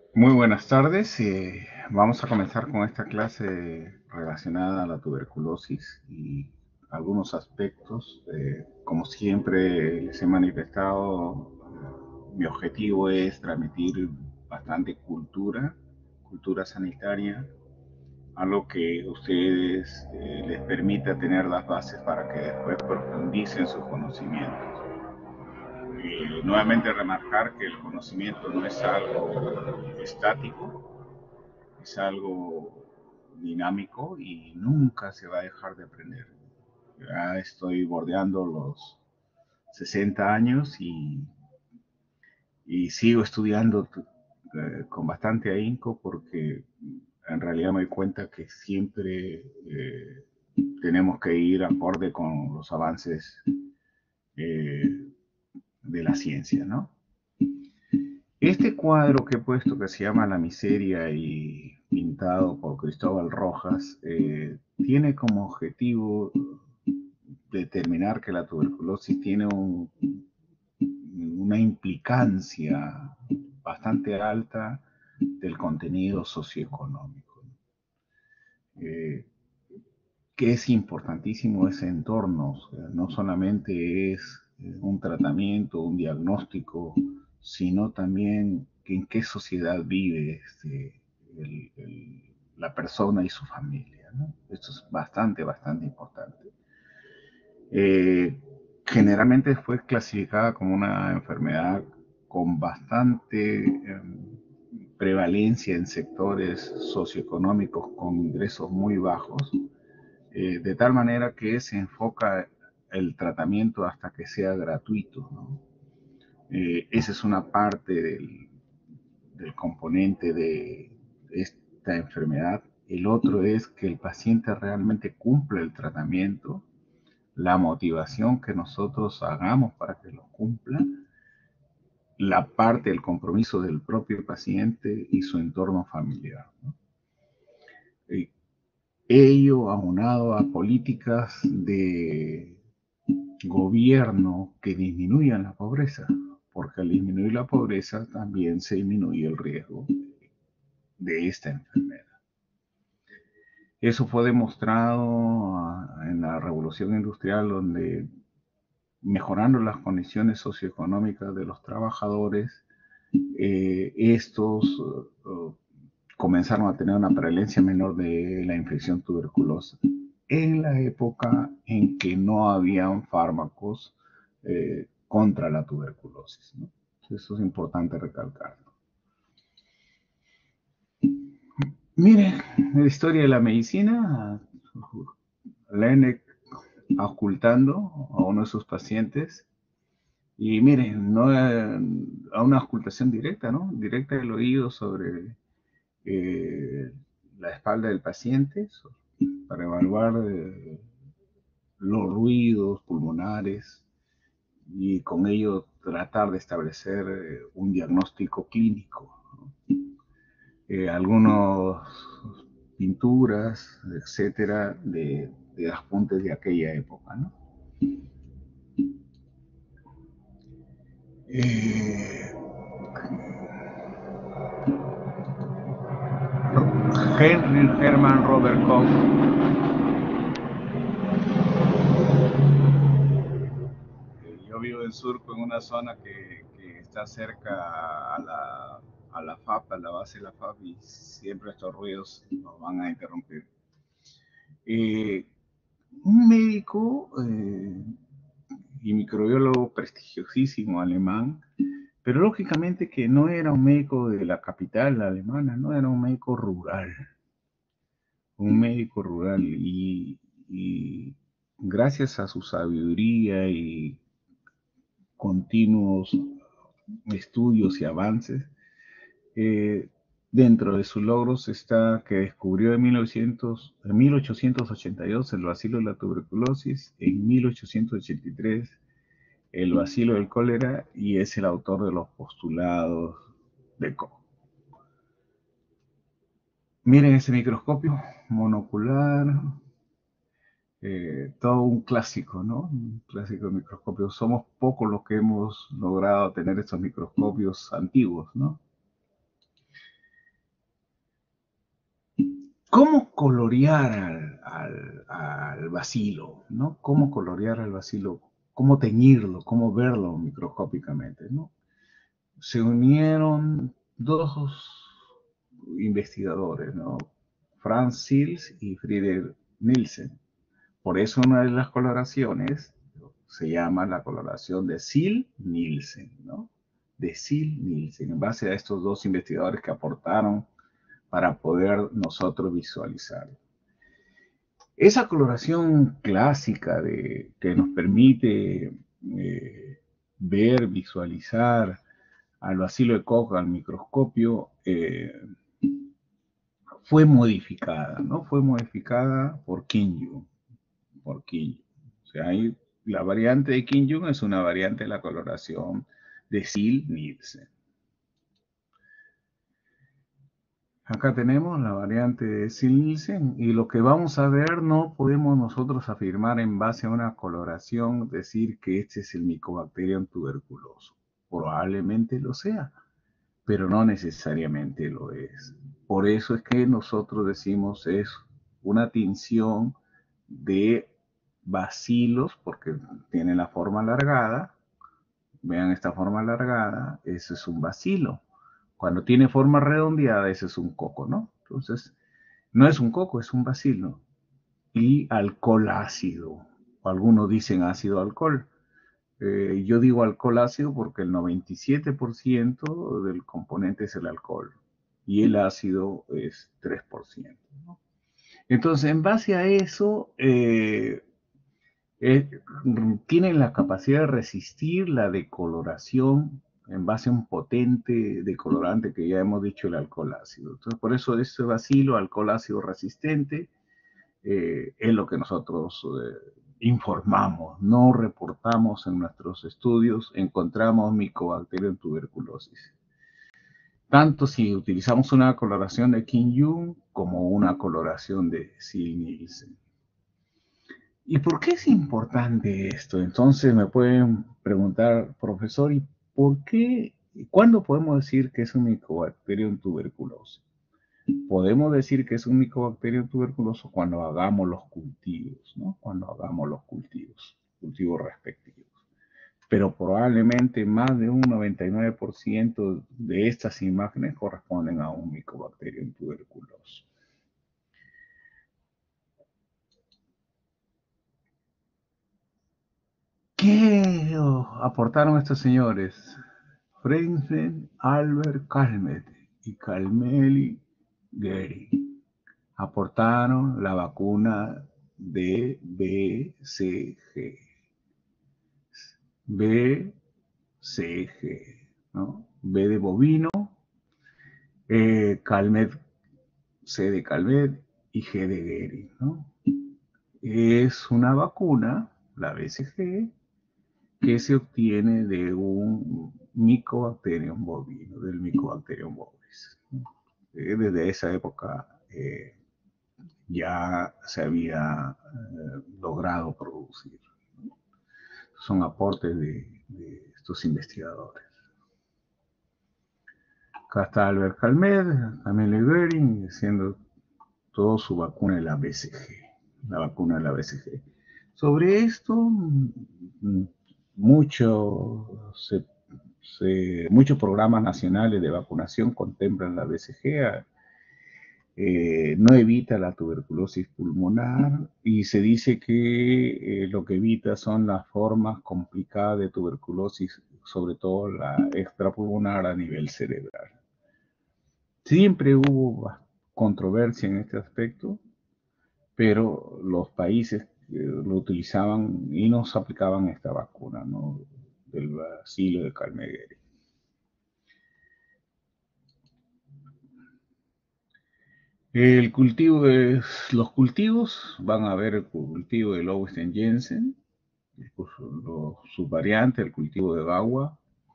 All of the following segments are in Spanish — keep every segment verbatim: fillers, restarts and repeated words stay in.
Muy buenas tardes. Eh, vamos a comenzar con esta clase relacionada a la tuberculosis y algunos aspectos. Eh, como siempre les he manifestado, eh, mi objetivo es transmitir bastante cultura, cultura sanitaria, algo que a ustedes eh, les permita tener las bases para que después profundicen sus conocimientos. Eh, nuevamente remarcar que el conocimiento no es algo estático, es algo dinámico y nunca se va a dejar de aprender. Ya estoy bordeando los sesenta años y, y sigo estudiando eh, con bastante ahínco porque en realidad me doy cuenta que siempre eh, tenemos que ir acorde con los avances eh, de la ciencia, ¿no? Este cuadro que he puesto que se llama La miseria y pintado por Cristóbal Rojas eh, tiene como objetivo determinar que la tuberculosis tiene un, una implicancia bastante alta del contenido socioeconómico. Eh, que es importantísimo ese entorno, o sea, no solamente es eh, un tratamiento, un diagnóstico, sino también en qué sociedad vive este, el, el, la persona y su familia, ¿no? Esto es bastante, bastante importante. Eh, Generalmente fue clasificada como una enfermedad con bastante eh, prevalencia en sectores socioeconómicos con ingresos muy bajos, eh, de tal manera que se enfoca el tratamiento hasta que sea gratuito, ¿no? Eh, esa es una parte del, del componente de esta enfermedad. El otro es que el paciente realmente cumple el tratamiento, la motivación que nosotros hagamos para que lo cumpla, la parte del compromiso del propio paciente y su entorno familiar, ¿no? Eh, Ello aunado a políticas de gobierno que disminuyan la pobreza, porque al disminuir la pobreza también se disminuye el riesgo de esta enfermedad. Eso fue demostrado en la revolución industrial, donde mejorando las condiciones socioeconómicas de los trabajadores, eh, estos uh, comenzaron a tener una prevalencia menor de la infección tuberculosa en la época en que no habían fármacos eh, contra la tuberculosis, ¿no? Eso es importante recalcarlo. Mire, la historia de la medicina, Laennec ocultando a uno de sus pacientes, y miren, no a una ocultación directa, ¿no? Directa del oído sobre eh, la espalda del paciente para evaluar eh, los ruidos pulmonares y con ello tratar de establecer eh, un diagnóstico clínico, ¿no? Eh, algunas pinturas, etcétera, de, de las fuentes de aquella época, ¿no? Eh, Henry Herman Robert Koch. Eh, yo vivo en Surco, en una zona que, que está cerca a la, a la F A P, a la base de la F A P, y siempre estos ruidos nos van a interrumpir. Eh, un médico eh, y microbiólogo prestigiosísimo alemán, pero lógicamente que no era un médico de la capital alemana, no era un médico rural, un médico rural, y, y gracias a su sabiduría y continuos estudios y avances, eh, dentro de sus logros está que descubrió en, mil novecientos, en mil ochocientos ochenta y dos el bacilo de la tuberculosis, en mil ochocientos ochenta y tres el bacilo del cólera, y es el autor de los postulados de Koch. Miren ese microscopio monocular, eh, todo un clásico, ¿no? Un clásico de microscopio. Somos pocos los que hemos logrado tener estos microscopios antiguos, ¿no? ¿Cómo colorear al, al, al bacilo, ¿no? ¿Cómo colorear al bacilo? ¿Cómo teñirlo? ¿Cómo verlo microscópicamente, ¿no? Se unieron dos investigadores, ¿no? Franz Sils y Friedrich Nielsen. Por eso una de las coloraciones se llama la coloración de Sill-Nielsen, ¿no? De Sill-Nielsen, en base a estos dos investigadores que aportaron para poder nosotros visualizarlo. Esa coloración clásica de, que nos permite eh, ver, visualizar al bacilo de Koch al microscopio, eh, fue modificada, ¿no? Fue modificada por Kim Jung, por Kim Jung. O sea, hay, la variante de Kim Jung es una variante de la coloración de Sill-Nielsen. Acá tenemos la variante de Sill-Nielsen y lo que vamos a ver no podemos nosotros afirmar en base a una coloración decir que este es el Mycobacterium tuberculoso. Probablemente lo sea, pero no necesariamente lo es. Por eso es que nosotros decimos es una tinción de bacilos, porque tiene la forma alargada. Vean esta forma alargada, ese es un bacilo. Cuando tiene forma redondeada, ese es un coco, ¿no? Entonces, no es un coco, es un bacilo. Y alcohol ácido. Algunos dicen ácido alcohol. Eh, yo digo alcohol ácido porque el noventa y siete por ciento del componente es el alcohol y el ácido es tres por ciento, ¿no? Entonces, en base a eso, eh, eh, tienen la capacidad de resistir la decoloración en base a un potente decolorante que ya hemos dicho, el alcohol ácido. Entonces, por eso este bacilo, alcohol ácido resistente, eh, es lo que nosotros eh, informamos, no reportamos en nuestros estudios, encontramos Mycobacterium tuberculosis. Tanto si utilizamos una coloración de Kim Jung como una coloración de Sill-Nielsen. ¿Y por qué es importante esto? Entonces me pueden preguntar, profesor, ¿y por qué, cuándo podemos decir que es un Mycobacterium tuberculoso? Podemos decir que es un Mycobacterium tuberculoso cuando hagamos los cultivos, ¿no? Cuando hagamos los cultivos, cultivos respectivos. Pero probablemente más de un noventa y nueve por ciento de estas imágenes corresponden a un Mycobacterium tuberculoso. ¿Qué aportaron estos señores? Frentzen, Albert Calmet y Calmeli Gehry aportaron la vacuna de B C G. B C G, ¿no? B de bovino, eh, Calmet, C de Calmet y G de Gehry, ¿no? Es una vacuna, la B C G, que se obtiene de un Mycobacterium bovino, del Mycobacterium bovis. Eh, desde esa época eh, ya se había eh, logrado producir. Son aportes de, de estos investigadores. Acá está Albert Calmet, también Le Goering, haciendo toda su vacuna de la B C G, la vacuna de la B C G. Sobre esto, mucho se, se, muchos programas nacionales de vacunación contemplan la B C G. Eh, no evita la tuberculosis pulmonar y se dice que eh, lo que evita son las formas complicadas de tuberculosis, sobre todo la extrapulmonar a nivel cerebral. Siempre hubo controversia en este aspecto, pero los países eh, lo utilizaban y nos aplicaban esta vacuna, ¿no? Del bacilo de Calmet-Gehry. El cultivo es, los cultivos, van a ver el cultivo de Lowstein-Jensen, los subvariantes, el cultivo de Bagua,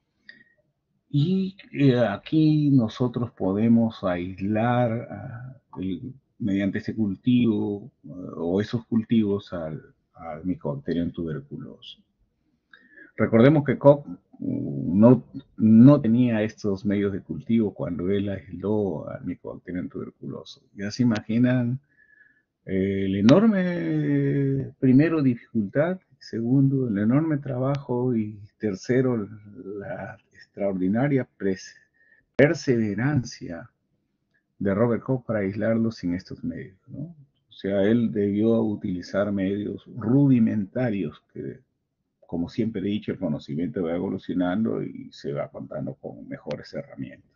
y eh, aquí nosotros podemos aislar uh, el, mediante este cultivo uh, o esos cultivos al, al Mycobacterium tuberculoso. Recordemos que Koch no, no tenía estos medios de cultivo cuando él aisló al Mycobacterium tuberculoso. Ya se imaginan eh, el enorme, primero, dificultad, segundo, el enorme trabajo y tercero, la extraordinaria perseverancia de Robert Koch para aislarlos sin estos medios, ¿no? O sea, él debió utilizar medios rudimentarios que, como siempre he dicho, el conocimiento va evolucionando y se va contando con mejores herramientas.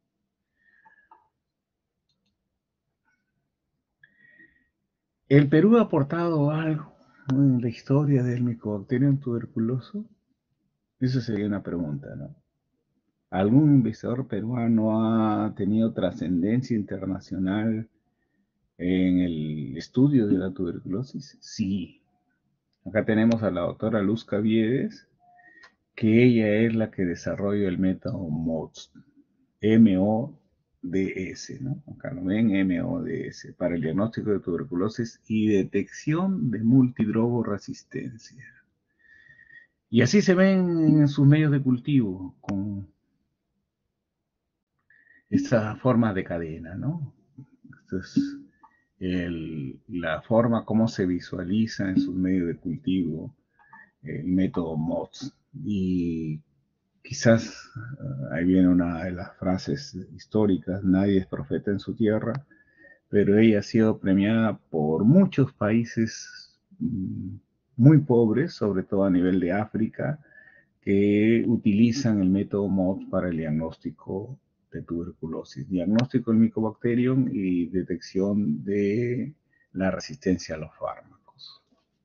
¿El Perú ha aportado algo en la historia del Mycobacterium tuberculoso? Esa sería una pregunta, ¿no? ¿Algún investigador peruano ha tenido trascendencia internacional en el estudio de la tuberculosis? Sí. Acá tenemos a la doctora Luz Caviedes, que ella es la que desarrolla el método MODS, M O D S, ¿no? Acá lo ven, M O D S, para el diagnóstico de tuberculosis y detección de multidrogo-resistencia. Y así se ven en sus medios de cultivo, con esta forma de cadena, ¿no? Esto es el, la forma como se visualiza en sus medios de cultivo el método MODS. Y quizás uh, ahí viene una de las frases históricas: nadie es profeta en su tierra, pero ella ha sido premiada por muchos países mmm, muy pobres, sobre todo a nivel de África, que utilizan el método MODS para el diagnóstico de tuberculosis, diagnóstico del Mycobacterium y detección de la resistencia a los fármacos.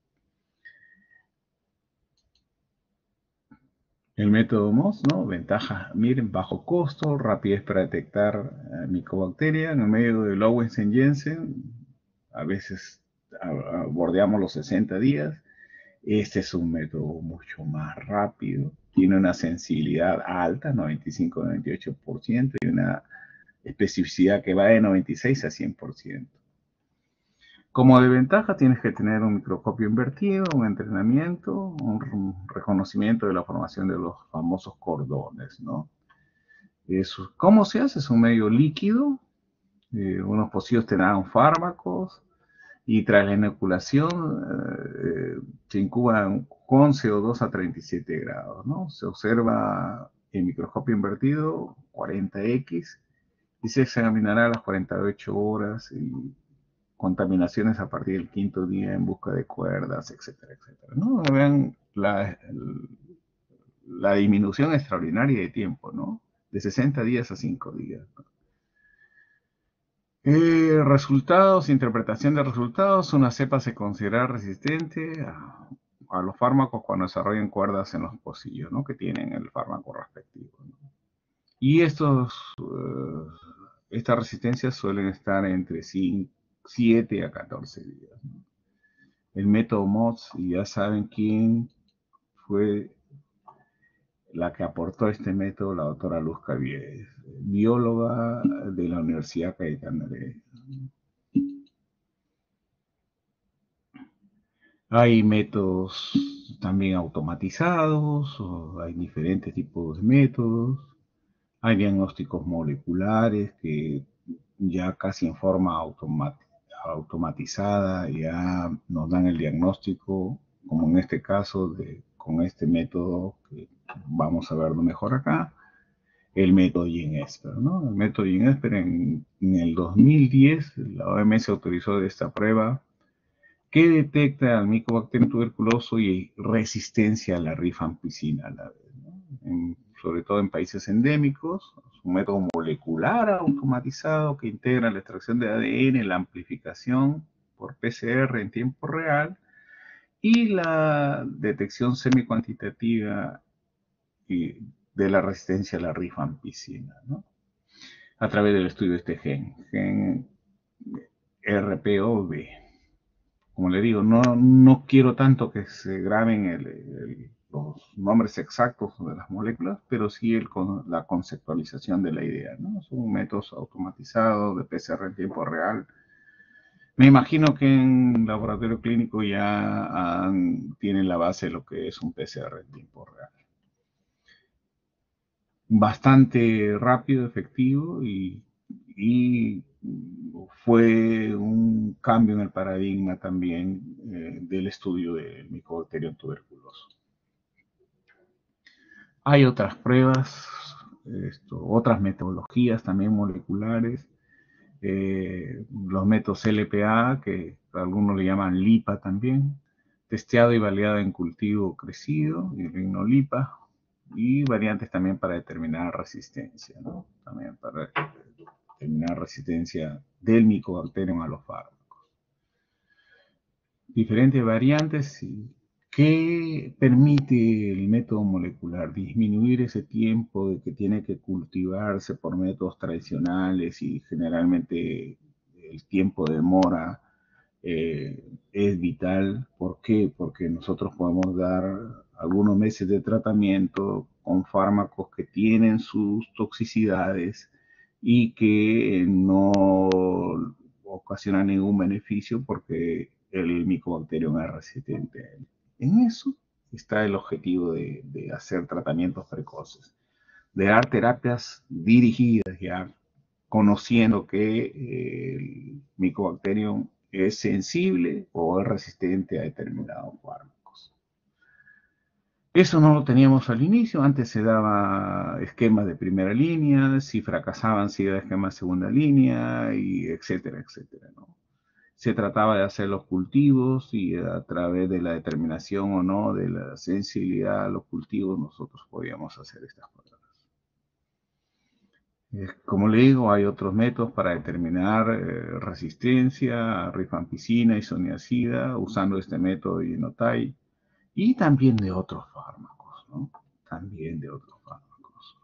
El método MODS, ¿no? Ventajas, miren, bajo costo, rapidez para detectar eh, Mycobacteria. En el medio de Lowensen-Jensen, a veces a, a, bordeamos los sesenta días. Este es un método mucho más rápido, tiene una sensibilidad alta, noventa y cinco a noventa y ocho por ciento, y una especificidad que va de noventa y seis a cien por ciento. Como de ventaja tienes que tener un microscopio invertido, un entrenamiento, un reconocimiento de la formación de los famosos cordones, ¿no? Eso, ¿cómo se hace? Es un medio líquido, eh, unos pocillos te dan fármacos, y tras la inoculación eh, se incuban con C O dos a treinta y siete grados, ¿no? Se observa en microscopio invertido cuarenta equis y se examinará a las cuarenta y ocho horas y contaminaciones a partir del quinto día en busca de cuerdas, etcétera, etcétera, ¿no? Vean la, la disminución extraordinaria de tiempo, ¿no? De sesenta días a cinco días, ¿no? Eh, resultados, interpretación de resultados. Una cepa se considera resistente a, a los fármacos cuando desarrollan cuerdas en los pocillos, ¿no? Que tienen el fármaco respectivo, ¿no? Y estos, uh, estas resistencias suelen estar entre siete a catorce días, ¿no? El método MODS, y ya saben quién fue la que aportó este método, la doctora Luz Caviedes, bióloga de la Universidad Cayetana de... Hay métodos también automatizados, o hay diferentes tipos de métodos. Hay diagnósticos moleculares que ya casi en forma automat automatizada ya nos dan el diagnóstico, como en este caso de, con este método que vamos a verlo mejor acá, el método GeneSper, ¿no? El método GeneSper en, en el dos mil diez la O M S autorizó esta prueba que detecta al Mycobacterium tuberculoso y resistencia a la rifampicina a la vez, ¿no? En, sobre todo en países endémicos. Es un método molecular automatizado que integra la extracción de A D N, la amplificación por P C R en tiempo real y la detección semicuantitativa de la resistencia a la rifampicina, ¿no? A través del estudio de este gen, gen R P O V. Como le digo, no, no quiero tanto que se graben el, el, los nombres exactos de las moléculas, pero sí el, la conceptualización de la idea, ¿no? Son métodos automatizados de P C R en tiempo real. Me imagino que en laboratorio clínico ya han, tienen la base de lo que es un P C R en tiempo real. bastante rápido, efectivo y, y fue un cambio en el paradigma también eh, del estudio del Mycobacterium tuberculoso. Hay otras pruebas, esto, otras metodologías también moleculares, eh, los métodos L P A, que algunos le llaman LIPA también, testeado y validado en cultivo crecido, y rignolipa, y variantes también para determinar resistencia, ¿no? También para determinar resistencia del Mycobacterium a los fármacos. Diferentes variantes que permite el método molecular disminuir ese tiempo de que tiene que cultivarse por métodos tradicionales y generalmente el tiempo de demora eh, es vital. ¿Por qué? Porque nosotros podemos dar algunos meses de tratamiento con fármacos que tienen sus toxicidades y que no ocasionan ningún beneficio porque el Mycobacterium es resistente. En eso está el objetivo de, de hacer tratamientos precoces, de dar terapias dirigidas ya, conociendo que eh, el Mycobacterium es sensible o es resistente a determinados fármacos. Eso no lo teníamos al inicio, antes se daba esquemas de primera línea, si fracasaban se daba esquemas de segunda línea, y etcétera, etcétera, ¿no? Se trataba de hacer los cultivos y a través de la determinación o no de la sensibilidad a los cultivos nosotros podíamos hacer estas pruebas. Como le digo, hay otros métodos para determinar eh, resistencia a rifampicina y isoniazida usando este método de Genotype y también de otros fármacos, ¿no? También de otros fármacos.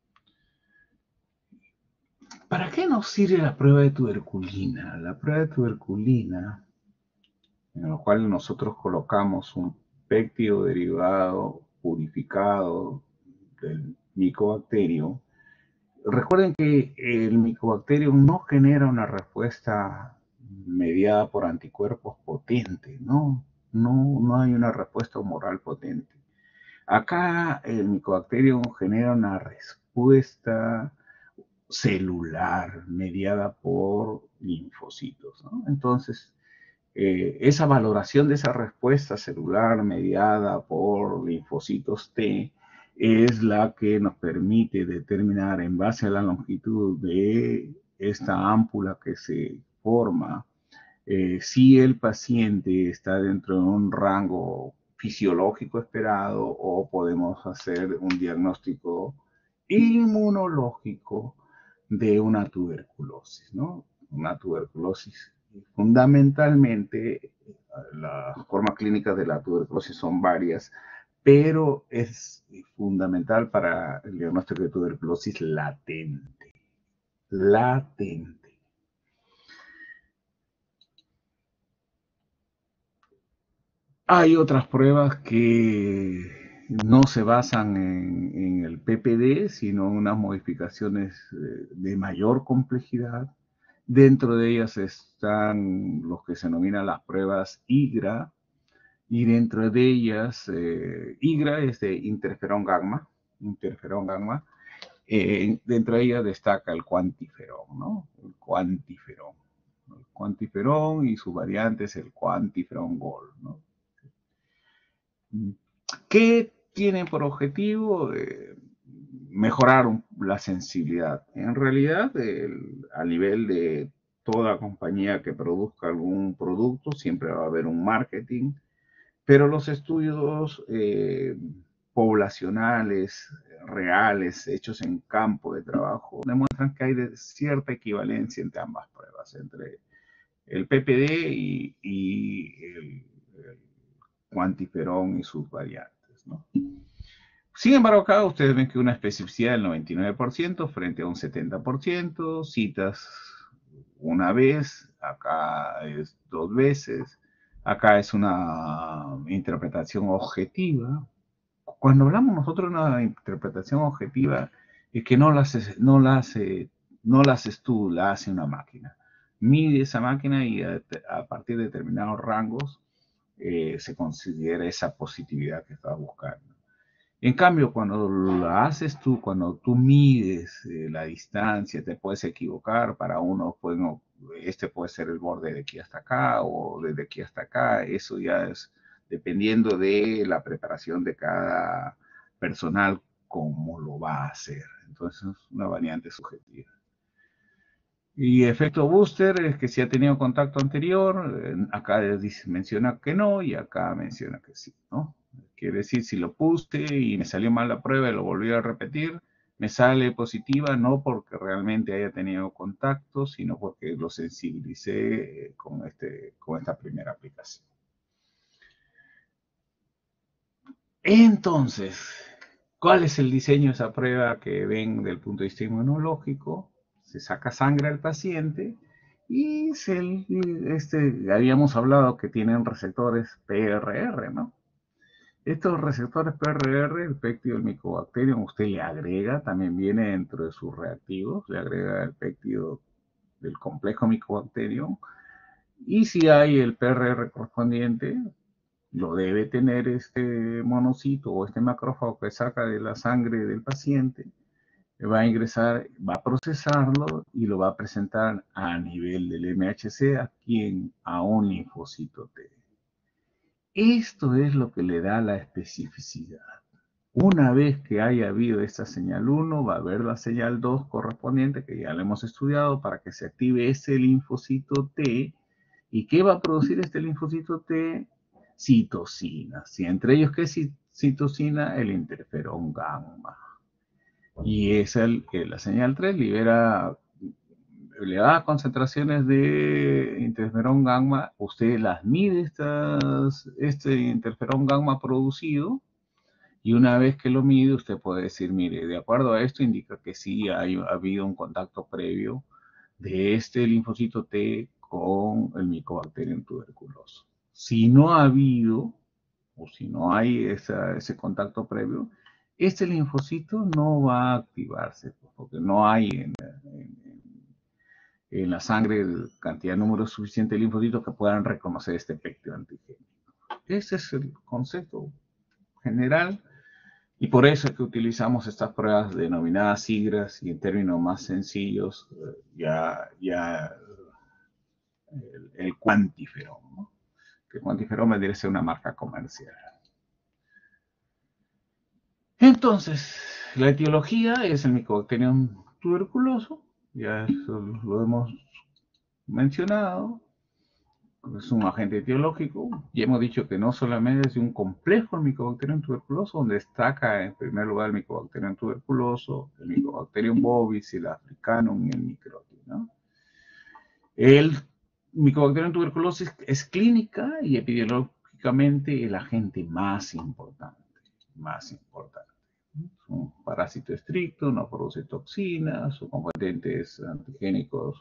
¿Para qué nos sirve la prueba de tuberculina? La prueba de tuberculina, en la cual nosotros colocamos un péptido derivado purificado del Mycobacterium. Recuerden que el Mycobacterium no genera una respuesta mediada por anticuerpos potente, ¿no? No, no hay una respuesta humoral potente. Acá el Mycobacterium genera una respuesta celular mediada por linfocitos, ¿no? Entonces, eh, esa valoración de esa respuesta celular mediada por linfocitos T es la que nos permite determinar en base a la longitud de esta ámpula que se forma eh, si el paciente está dentro de un rango fisiológico esperado o podemos hacer un diagnóstico inmunológico de una tuberculosis, ¿no? Una tuberculosis. Fundamentalmente, las formas clínicas de la tuberculosis son varias, pero es fundamental para el diagnóstico de tuberculosis latente. Latente. Hay otras pruebas que no se basan en, en el P P D, sino en unas modificaciones eh, de mayor complejidad. Dentro de ellas están los que se denominan las pruebas I G R A, y dentro de ellas, eh, I G R A es de interferón gamma, interferón gamma, eh, dentro de ellas destaca el cuantiferón, ¿no? El cuantiferón. El cuantiferón y sus variantes, el cuantiferón gold, ¿no? ¿Qué tienen por objetivo? Eh, mejorar la sensibilidad. En realidad, el, a nivel de toda compañía que produzca algún producto, siempre va a haber un marketing, pero los estudios eh, poblacionales, reales, hechos en campo de trabajo, demuestran que hay de cierta equivalencia entre ambas pruebas, entre el P P D y, y el, el cuantiferón y sus variantes, ¿no? Sin embargo, acá ustedes ven que una especificidad del noventa y nueve por ciento frente a un setenta por ciento, citas una vez, acá es dos veces, acá es una interpretación objetiva. Cuando hablamos nosotros de una interpretación objetiva, es que no la haces, no la hace, no la haces tú, la hace una máquina. Mide esa máquina y a, a partir de determinados rangos eh, se considera esa positividad que estás buscando. En cambio, cuando lo haces tú, cuando tú mides eh, la distancia, te puedes equivocar. Para uno, pues, no, este puede ser el borde de aquí hasta acá o desde aquí hasta acá. Eso ya es dependiendo de la preparación de cada personal, cómo lo va a hacer. Entonces, es una variante subjetiva. Y efecto booster es que si ha tenido contacto anterior, eh, acá dice, menciona que no y acá menciona que sí, ¿no? Quiere decir, si lo puse y me salió mal la prueba y lo volví a repetir, me sale positiva no porque realmente haya tenido contacto, sino porque lo sensibilicé con, este, con esta primera aplicación. Entonces, ¿cuál es el diseño de esa prueba que ven del punto de vista inmunológico? Se saca sangre al paciente y se, este, habíamos hablado que tienen receptores P R R, ¿no? Estos receptores P R R, el péptido del Mycobacterium, usted le agrega, también viene dentro de sus reactivos, le agrega el péptido del complejo Mycobacterium, y si hay el P R R correspondiente, lo debe tener este monocito o este macrófago que saca de la sangre del paciente, va a ingresar, va a procesarlo y lo va a presentar a nivel del M H C a quien, a un linfocito T. Esto es lo que le da la especificidad. Una vez que haya habido esta señal uno, va a haber la señal dos correspondiente, que ya la hemos estudiado, para que se active ese linfocito T. ¿Y qué va a producir este linfocito T? Citocinas. Y entre ellos, ¿qué es citocina? El interferón gamma. Y es el que la señal tres libera elevadas concentraciones de interferón gamma. Usted las mide, estas, este interferón gamma producido, y una vez que lo mide, usted puede decir, mire, de acuerdo a esto indica que sí hay, ha habido un contacto previo de este linfocito T con el Mycobacterium tuberculoso. Si no ha habido, o si no hay esa, ese contacto previo, este linfocito no va a activarse, porque no hay en, en, en la sangre cantidad, número suficiente de linfocitos que puedan reconocer este péptido antigénico. Ese es el concepto general. Y por eso es que utilizamos estas pruebas denominadas sigras, y en términos más sencillos, ya, ya el, el cuantiferón, ¿no? Que el cuantiferón vendría a ser una marca comercial. Entonces, la etiología es el Mycobacterium tuberculoso, ya eso lo hemos mencionado. Es un agente etiológico, y hemos dicho que no solamente es un complejo el Mycobacterium tuberculoso, donde destaca en primer lugar el Mycobacterium tuberculoso, el Mycobacterium bovis, el africanum y el microti, ¿no? El Mycobacterium tuberculosis es clínica y epidemiológicamente el agente más importante, más importante. Es un parásito estricto, no produce toxinas, sus componentes antigénicos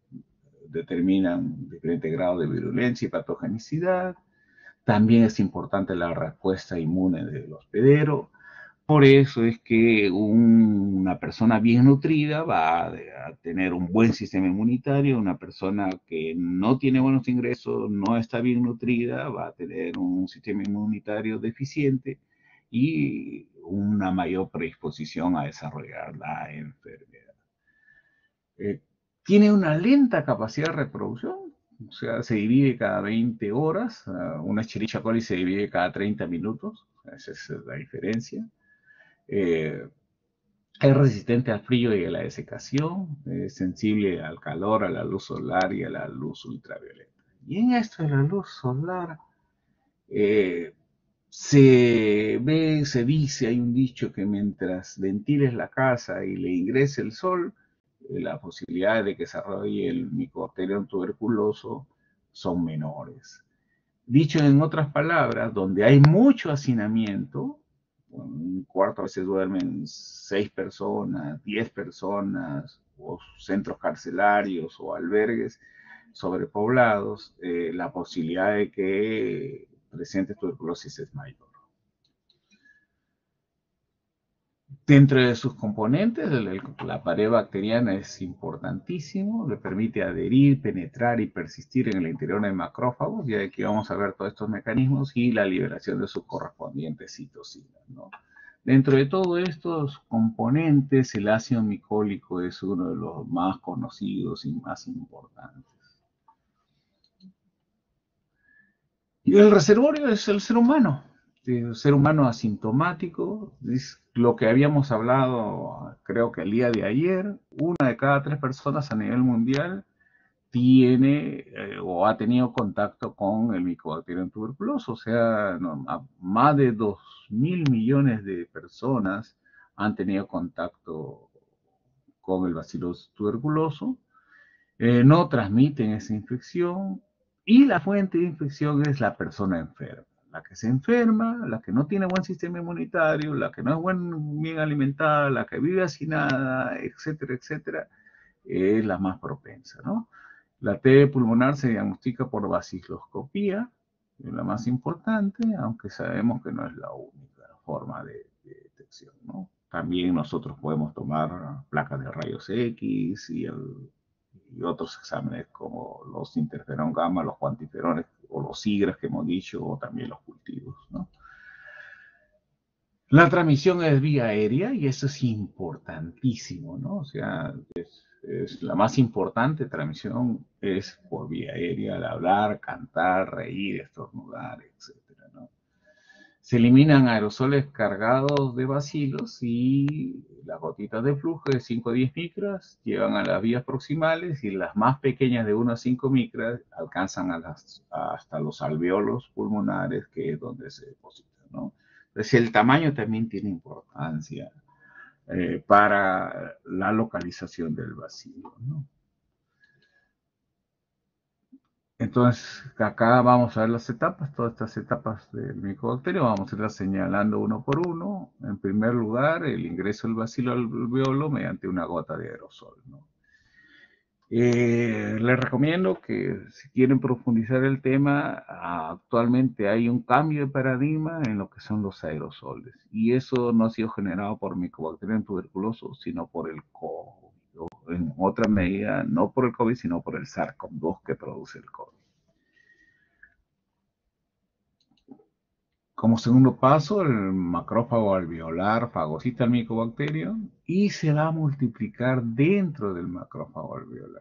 determinan diferentes grados de virulencia y patogenicidad. También es importante la respuesta inmune del hospedero. Por eso es que un, una persona bien nutrida va a, a tener un buen sistema inmunitario. Una persona que no tiene buenos ingresos, no está bien nutrida, va a tener un sistema inmunitario deficiente y una mayor predisposición a desarrollar la enfermedad. Eh, tiene una lenta capacidad de reproducción, o sea, se divide cada veinte horas, uh, una Escherichia coli se divide cada treinta minutos, esa es la diferencia. Eh, es resistente al frío y a la desecación, es sensible al calor, a la luz solar y a la luz ultravioleta. Y en esto de la luz solar, eh, se ve, se dice, hay un dicho que mientras ventiles la casa y le ingrese el sol, las posibilidades de que se desarrolle el Mycobacterium tuberculoso son menores. Dicho en otras palabras, donde hay mucho hacinamiento, un cuarto a veces duermen seis personas, diez personas, o centros carcelarios o albergues sobrepoblados, eh, la posibilidad de que presente tuberculosis es mayor. Dentro de sus componentes, la pared bacteriana es importantísimo, le permite adherir, penetrar y persistir en el interior de macrófagos, y aquí vamos a ver todos estos mecanismos y la liberación de sus correspondientes citocinas, ¿no? Dentro de todos estos componentes, el ácido micólico es uno de los más conocidos y más importantes. Y el reservorio es el ser humano, el ser humano asintomático, es lo que habíamos hablado creo que el día de ayer. Una de cada tres personas a nivel mundial tiene eh, o ha tenido contacto con el Mycobacterium tuberculoso, o sea, no, más de dos mil millones de personas han tenido contacto con el Bacillus tuberculoso. Eh, no transmiten esa infección y la fuente de infección es la persona enferma. La que se enferma, la que no tiene buen sistema inmunitario, la que no es buen, bien alimentada, la que vive hacinada, etcétera, etcétera, es la más propensa, ¿no? La T B pulmonar se diagnostica por baciloscopía, es la más importante, aunque sabemos que no es la única forma de, de detección, ¿no? También nosotros podemos tomar placas de rayos X y, el, y otros exámenes como los interferón gamma, los cuantiferones o los sigras que hemos dicho, o también los cultivos, ¿no? La transmisión es vía aérea y eso es importantísimo, ¿no? O sea, es, es la más importante transmisión es por vía aérea, al hablar, cantar, reír, estornudar, etcétera, ¿no? Se eliminan aerosoles cargados de bacilos y las gotitas de flujo de cinco a diez micras llegan a las vías proximales y las más pequeñas de uno a cinco micras alcanzan a las, hasta los alveolos pulmonares, que es donde se depositan, ¿no? Entonces el tamaño también tiene importancia eh, para la localización del bacilo, ¿no? Entonces, acá vamos a ver las etapas, todas estas etapas del micobacterio, vamos a irlas señalando uno por uno. En primer lugar, el ingreso del bacilo al alveolo mediante una gota de aerosol, ¿no? Eh, les recomiendo que si quieren profundizar el tema, actualmente hay un cambio de paradigma en lo que son los aerosoles. Y eso no ha sido generado por Mycobacterium tuberculoso, sino por el COVID. O en otra medida, no por el COVID, sino por el SARS-CoV dos que produce el COVID. Como segundo paso, el macrófago alveolar fagocita el micobacterio y se va a multiplicar dentro del macrófago alveolar.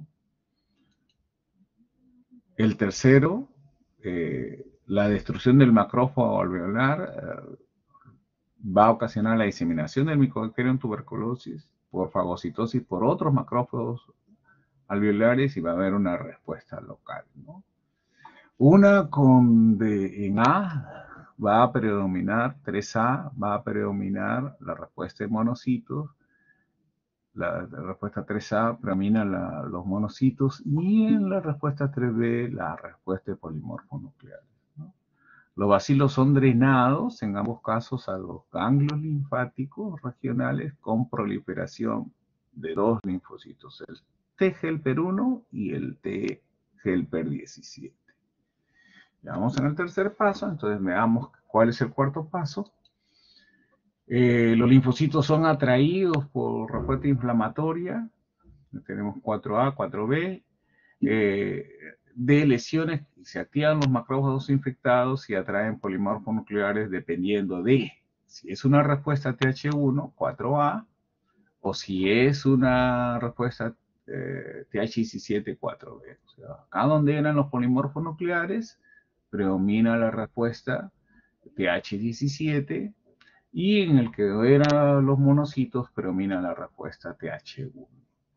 El tercero, eh, la destrucción del macrófago alveolar eh, va a ocasionar la diseminación del Mycobacterium tuberculosis por fagocitosis por otros macrófagos alveolares y va a haber una respuesta local, ¿no? Una con de, en A va a predominar, tres A va a predominar la respuesta de monocitos, la, la respuesta tres A predomina la, los monocitos y en la respuesta tres B la respuesta de polimorfos nucleares, ¿no? Los bacilos son drenados en ambos casos a los ganglios linfáticos regionales con proliferación de dos linfocitos, el T helper uno y el T helper diecisiete. Ya vamos en el tercer paso, entonces veamos cuál es el cuarto paso. Eh, los linfocitos son atraídos por respuesta inflamatoria, tenemos cuatro A, cuatro B, eh, de lesiones, se activan los macrófagos infectados y atraen polimorfos nucleares dependiendo de si es una respuesta T H uno, cuatro A, o si es una respuesta eh, T H diecisiete, cuatro B. O sea, acá donde eran los polimorfos nucleares, predomina la respuesta T H diecisiete, y en el que eran los monocitos, predomina la respuesta T H uno.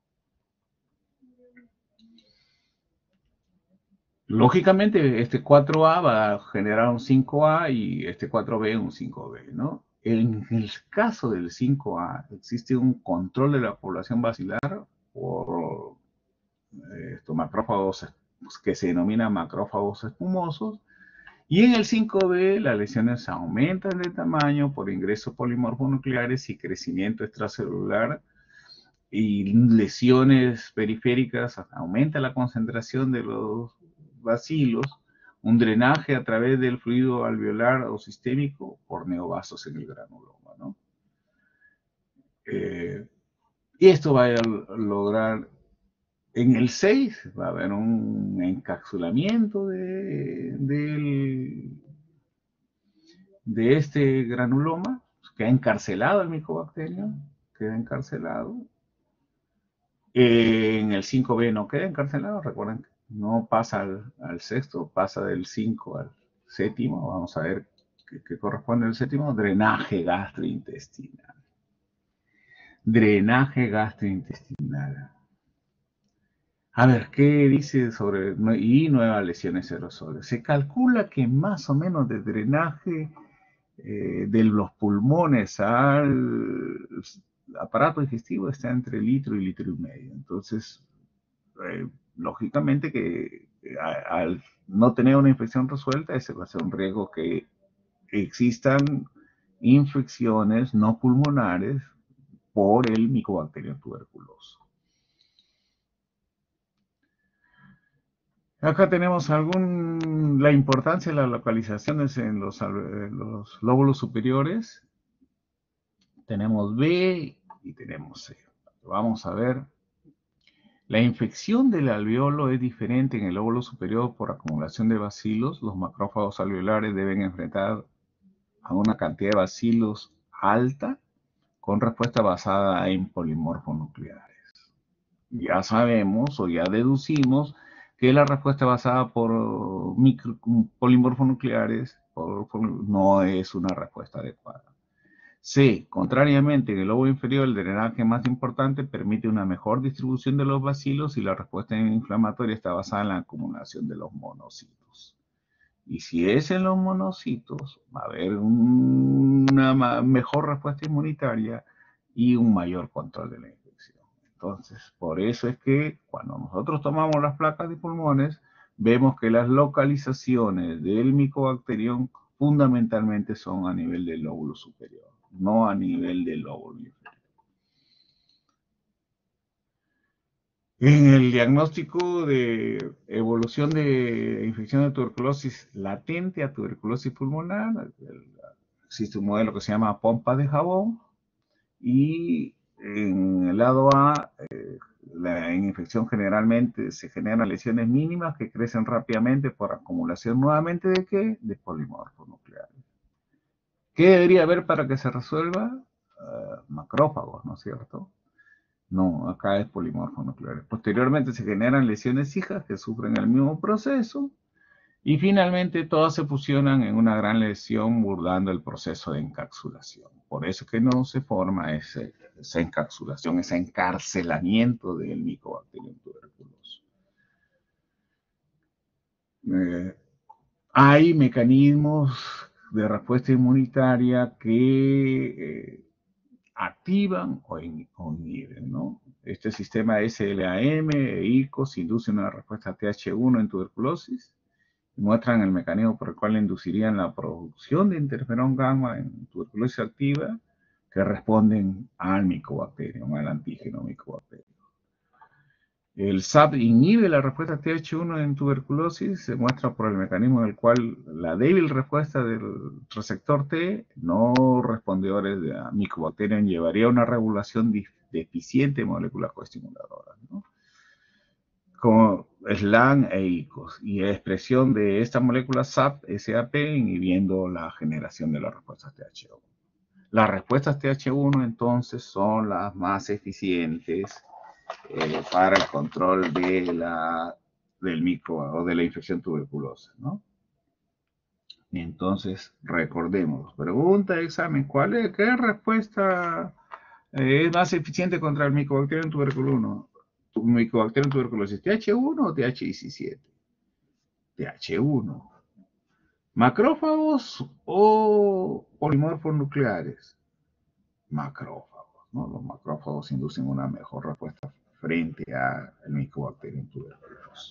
Lógicamente, este cuatro A va a generar un cinco A y este cuatro B un cinco B, ¿no? En el caso del cinco A, existe un control de la población bacilar por eh, estos macrófagos que se denominan macrófagos espumosos. Y en el cinco B, las lesiones aumentan de tamaño por ingreso de polimorfos nucleares y crecimiento extracelular, y lesiones periféricas, aumenta la concentración de los bacilos, un drenaje a través del fluido alveolar o sistémico por neovasos en el granuloma, ¿no? Eh, y esto va a lograr, en el seis va a haber un encapsulamiento de, de, de este granuloma, queda encarcelado el micobacterio, queda encarcelado. Eh, en el cinco B no queda encarcelado, recuerden, no pasa al, al sexto, pasa del cinco al séptimo. Vamos a ver qué, qué corresponde al séptimo: drenaje gastrointestinal. Drenaje gastrointestinal. A ver, ¿qué dice sobre y nuevas lesiones aerosoles? Se calcula que más o menos de drenaje eh, de los pulmones al aparato digestivo está entre litro y litro y medio. Entonces, eh, lógicamente que eh, al no tener una infección resuelta, ese va a ser un riesgo que existan infecciones no pulmonares por el Mycobacterium tuberculoso. Acá tenemos algún, la importancia de las localizaciones en los, en los lóbulos superiores. Tenemos B y tenemos C. Vamos a ver. La infección del alveolo es diferente en el lóbulo superior por acumulación de bacilos. Los macrófagos alveolares deben enfrentar a una cantidad de bacilos alta con respuesta basada en polimorfonucleares. Ya sabemos o ya deducimos que la respuesta basada por micro, polimorfonucleares por, por, no es una respuesta adecuada. C. Contrariamente, en el lobo inferior el drenaje más importante permite una mejor distribución de los bacilos y la respuesta inflamatoria está basada en la acumulación de los monocitos. Y si es en los monocitos, va a haber una mejor respuesta inmunitaria y un mayor control de la infección. Entonces, por eso es que cuando nosotros tomamos las placas de pulmones, vemos que las localizaciones del Mycobacterium fundamentalmente son a nivel del lóbulo superior, no a nivel del lóbulo inferior. En el diagnóstico de evolución de infección de tuberculosis latente a tuberculosis pulmonar, existe un modelo que se llama pompa de jabón, y en el lado A, eh, la infección generalmente se generan lesiones mínimas que crecen rápidamente por acumulación nuevamente de ¿qué? De polimorfonucleares. ¿Qué debería haber para que se resuelva? Uh, macrófagos, ¿no es cierto? No, acá es polimorfonucleares. Posteriormente se generan lesiones hijas que sufren el mismo proceso y finalmente todas se fusionan en una gran lesión burlando el proceso de encapsulación. Por eso es que no se forma ese, esa encapsulación, ese encarcelamiento del Mycobacterium tuberculoso. Eh, hay mecanismos de respuesta inmunitaria que eh, activan o, in, o inhiben, ¿no? Este sistema S L A M e I C O S induce una respuesta T H uno en tuberculosis y muestran el mecanismo por el cual inducirían la producción de interferón gamma en tuberculosis activa que responden al Mycobacterium, al antígeno Mycobacterium. El S A P inhibe la respuesta T H uno en tuberculosis, se muestra por el mecanismo en el cual la débil respuesta del receptor T, no respondedores de Mycobacterium, llevaría a una regulación deficiente de moléculas coestimuladoras, ¿no? Como SLAN e I C O S, y expresión de esta molécula S A P, S A P, inhibiendo la generación de las respuestas T H uno. Las respuestas T H uno entonces son las más eficientes Eh, para el control de la, del micro o de la infección tuberculosa, ¿no? Y entonces, recordemos, pregunta de examen, ¿cuál es, qué respuesta eh, es más eficiente contra el Mycobacterium tuberculosis? Mycobacterium tuberculosis, ¿T H uno o T H diecisiete? T H uno. ¿Macrófagos o polimorfos nucleares? Macrófagos, ¿no? Los macrófagos inducen una mejor respuesta frente al Mycobacterium tuberculosis.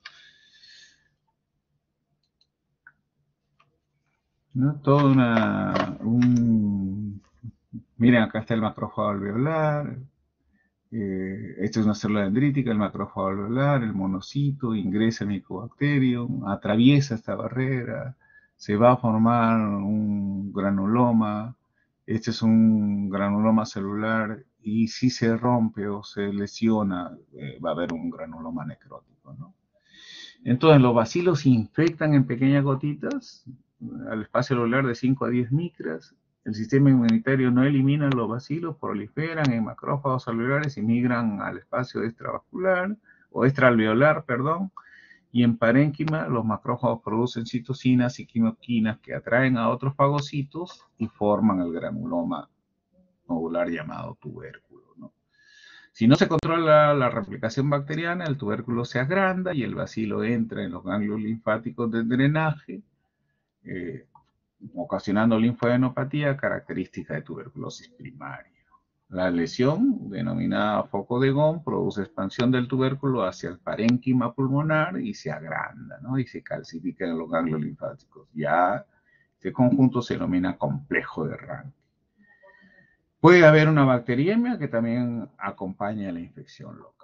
¿No? Toda una... Un, miren, acá está el macrófago alveolar. Eh, esta es una célula dendrítica, el macrófago alveolar, el monocito, ingresa el Mycobacterium, atraviesa esta barrera, se va a formar un granuloma. Este es un granuloma celular y si se rompe o se lesiona, eh, va a haber un granuloma necrótico, ¿no? Entonces, los bacilos infectan en pequeñas gotitas al espacio alveolar de cinco a diez micras el sistema inmunitario no elimina los bacilos, proliferan en macrófagos celulares y migran al espacio extravascular o extraalveolar, perdón, y en parénquima los macrófagos producen citocinas y quimoquinas que atraen a otros fagocitos y forman el granuloma nodular llamado tubérculo, ¿no? Si no se controla la replicación bacteriana, el tubérculo se agranda y el bacilo entra en los ganglios linfáticos del drenaje, eh, ocasionando linfadenopatía característica de tuberculosis primaria. La lesión, denominada foco de Gone, produce expansión del tubérculo hacia el parénquima pulmonar y se agranda, ¿no? Y se calcifica en los ganglios linfáticos. Ya este conjunto se denomina complejo de Ranke. Puede haber una bacteriemia que también acompaña a la infección local.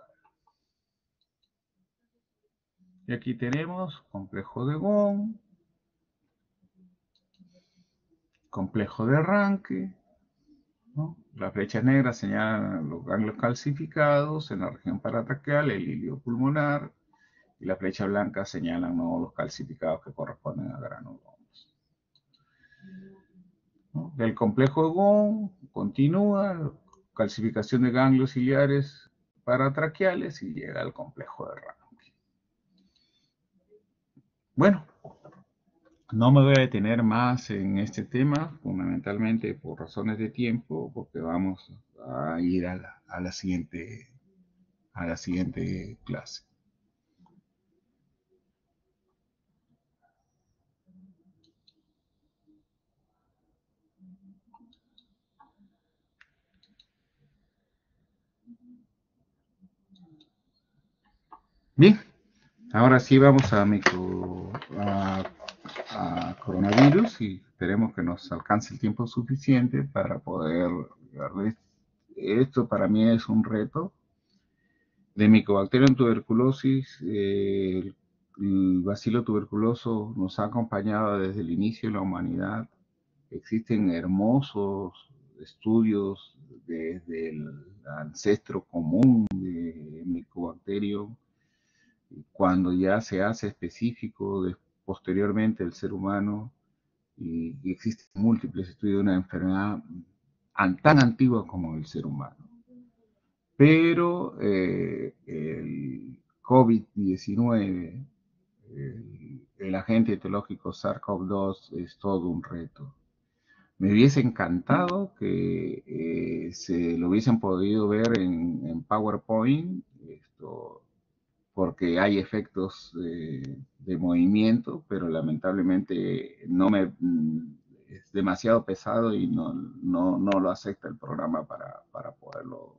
Y aquí tenemos complejo de Gone, complejo de Ranke, ¿no? Las flechas negras señalan los ganglios calcificados en la región paratraqueal, el hilio pulmonar, y la flecha blanca señalan, ¿no?, los calcificados que corresponden a granulomas, ¿no? Del complejo de Gone continúa calcificación de ganglios ciliares paratraqueales y llega al complejo de Ranke. Bueno, no me voy a detener más en este tema, fundamentalmente por razones de tiempo, porque vamos a ir a la, a la siguiente, a la siguiente clase. Bien, ahora sí vamos a, micro, a, a coronavirus y esperemos que nos alcance el tiempo suficiente para poder ver. Esto para mí es un reto. De Mycobacterium tuberculosis, eh, el, el bacilo tuberculoso nos ha acompañado desde el inicio de la humanidad. Existen hermosos estudios desde el ancestro común de Mycobacterium, cuando ya se hace específico de, posteriormente el ser humano, y, y existen múltiples estudios de una enfermedad tan antigua como el ser humano. Pero eh, el COVID diecinueve, el, el agente etiológico SARS-CoV dos es todo un reto. Me hubiese encantado que eh, se lo hubiesen podido ver en, en PowerPoint, esto, porque hay efectos eh, de movimiento, pero lamentablemente no me, es demasiado pesado y no, no, no lo acepta el programa para, para poderlo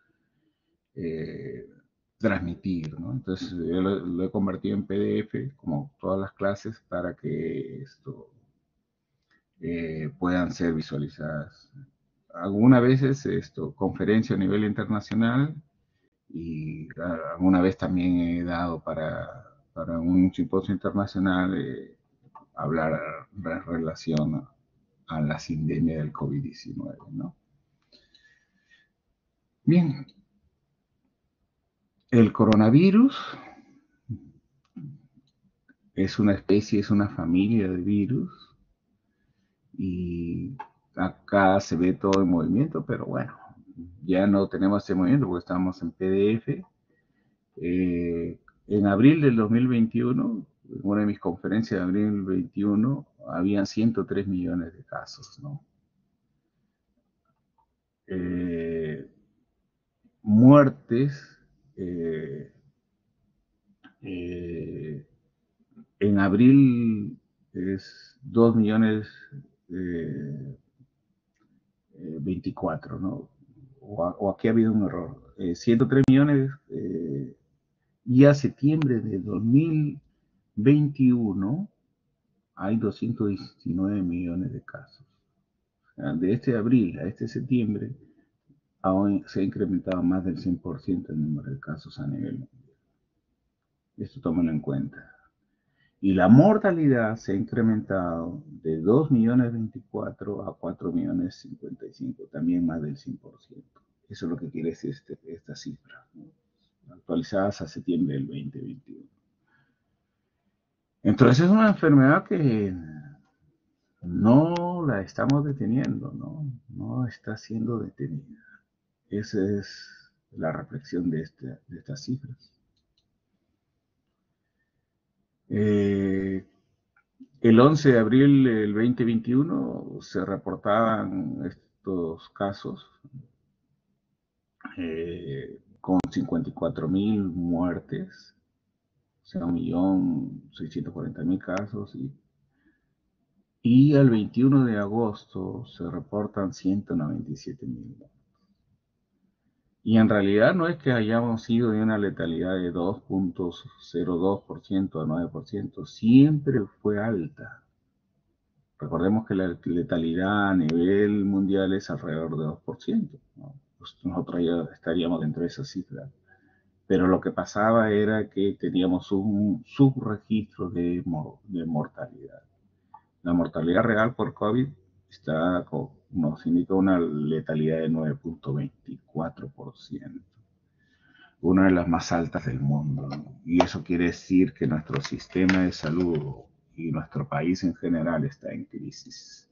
eh, transmitir, ¿no? Entonces yo lo, lo, he convertido en P D F, como todas las clases, para que esto eh, puedan ser visualizadas. Algunas veces esto, conferencia a nivel internacional, y alguna vez también he dado para, para un simposio internacional eh, hablar en relación a, a la sindemia del COVID diecinueve, ¿no? Bien, el coronavirus es una especie, es una familia de virus, y acá se ve todo en movimiento, pero bueno, ya no tenemos ese movimiento porque estamos en P D F. Eh, en abril del dos mil veintiuno, en una de mis conferencias de abril del veintiuno, habían ciento tres millones de casos, ¿no? Eh, muertes, eh, eh, en abril es dos millones eh, veinticuatro, ¿no? O, o, aquí ha habido un error. Eh, ciento tres millones, eh, y a septiembre de dos mil veintiuno hay doscientos diecinueve millones de casos. De este abril a este septiembre aún se ha incrementado más del cien por ciento el número de casos a nivel mundial. Esto tómalo en cuenta. Y la mortalidad se ha incrementado de dos millones veinticuatro a cuatro millones cincuenta y cinco, también más del cien por ciento. Eso es lo que quiere decir este, esta cifra, ¿no? Actualizadas a septiembre del veinte veintiuno. Entonces es una enfermedad que no la estamos deteniendo, ¿no? No está siendo detenida. Esa es la reflexión de, este, de estas cifras. Eh, el once de abril del dos mil veintiuno se reportaban estos casos eh, con cincuenta y cuatro mil muertes, o sea, un millón seiscientos cuarenta mil casos, y, y el veintiuno de agosto se reportan ciento noventa y siete mil muertes. Y en realidad no es que hayamos sido de una letalidad de dos punto cero dos por ciento a nueve por ciento, siempre fue alta. Recordemos que la letalidad a nivel mundial es alrededor de dos por ciento, ¿no? Pues nosotros ya estaríamos dentro de esa cifra. Pero lo que pasaba era que teníamos un subregistro de, de mortalidad. La mortalidad real por COVID está, nos indica una letalidad de nueve punto veinticuatro por ciento, una de las más altas del mundo, ¿no? Y eso quiere decir que nuestro sistema de salud y nuestro país en general está en crisis.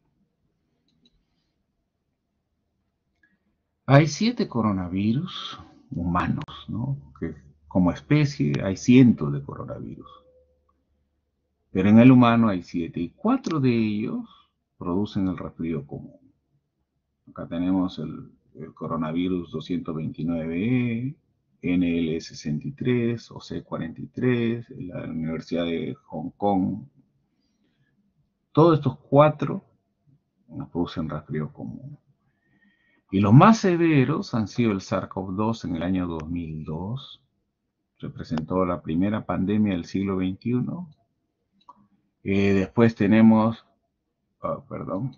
Hay siete coronavirus humanos, ¿no? Que como especie hay cientos de coronavirus. Pero en el humano hay siete y cuatro de ellos producen el resfrío común. Acá tenemos el, el coronavirus doscientos veintinueve E, N L sesenta y tres o C cuarenta y tres, la Universidad de Hong Kong. Todos estos cuatro nos producen resfrío común. Y los más severos han sido el SARS-CoV dos en el año dos mil dos, representó la primera pandemia del siglo veintiuno. Eh, después tenemos, oh, perdón,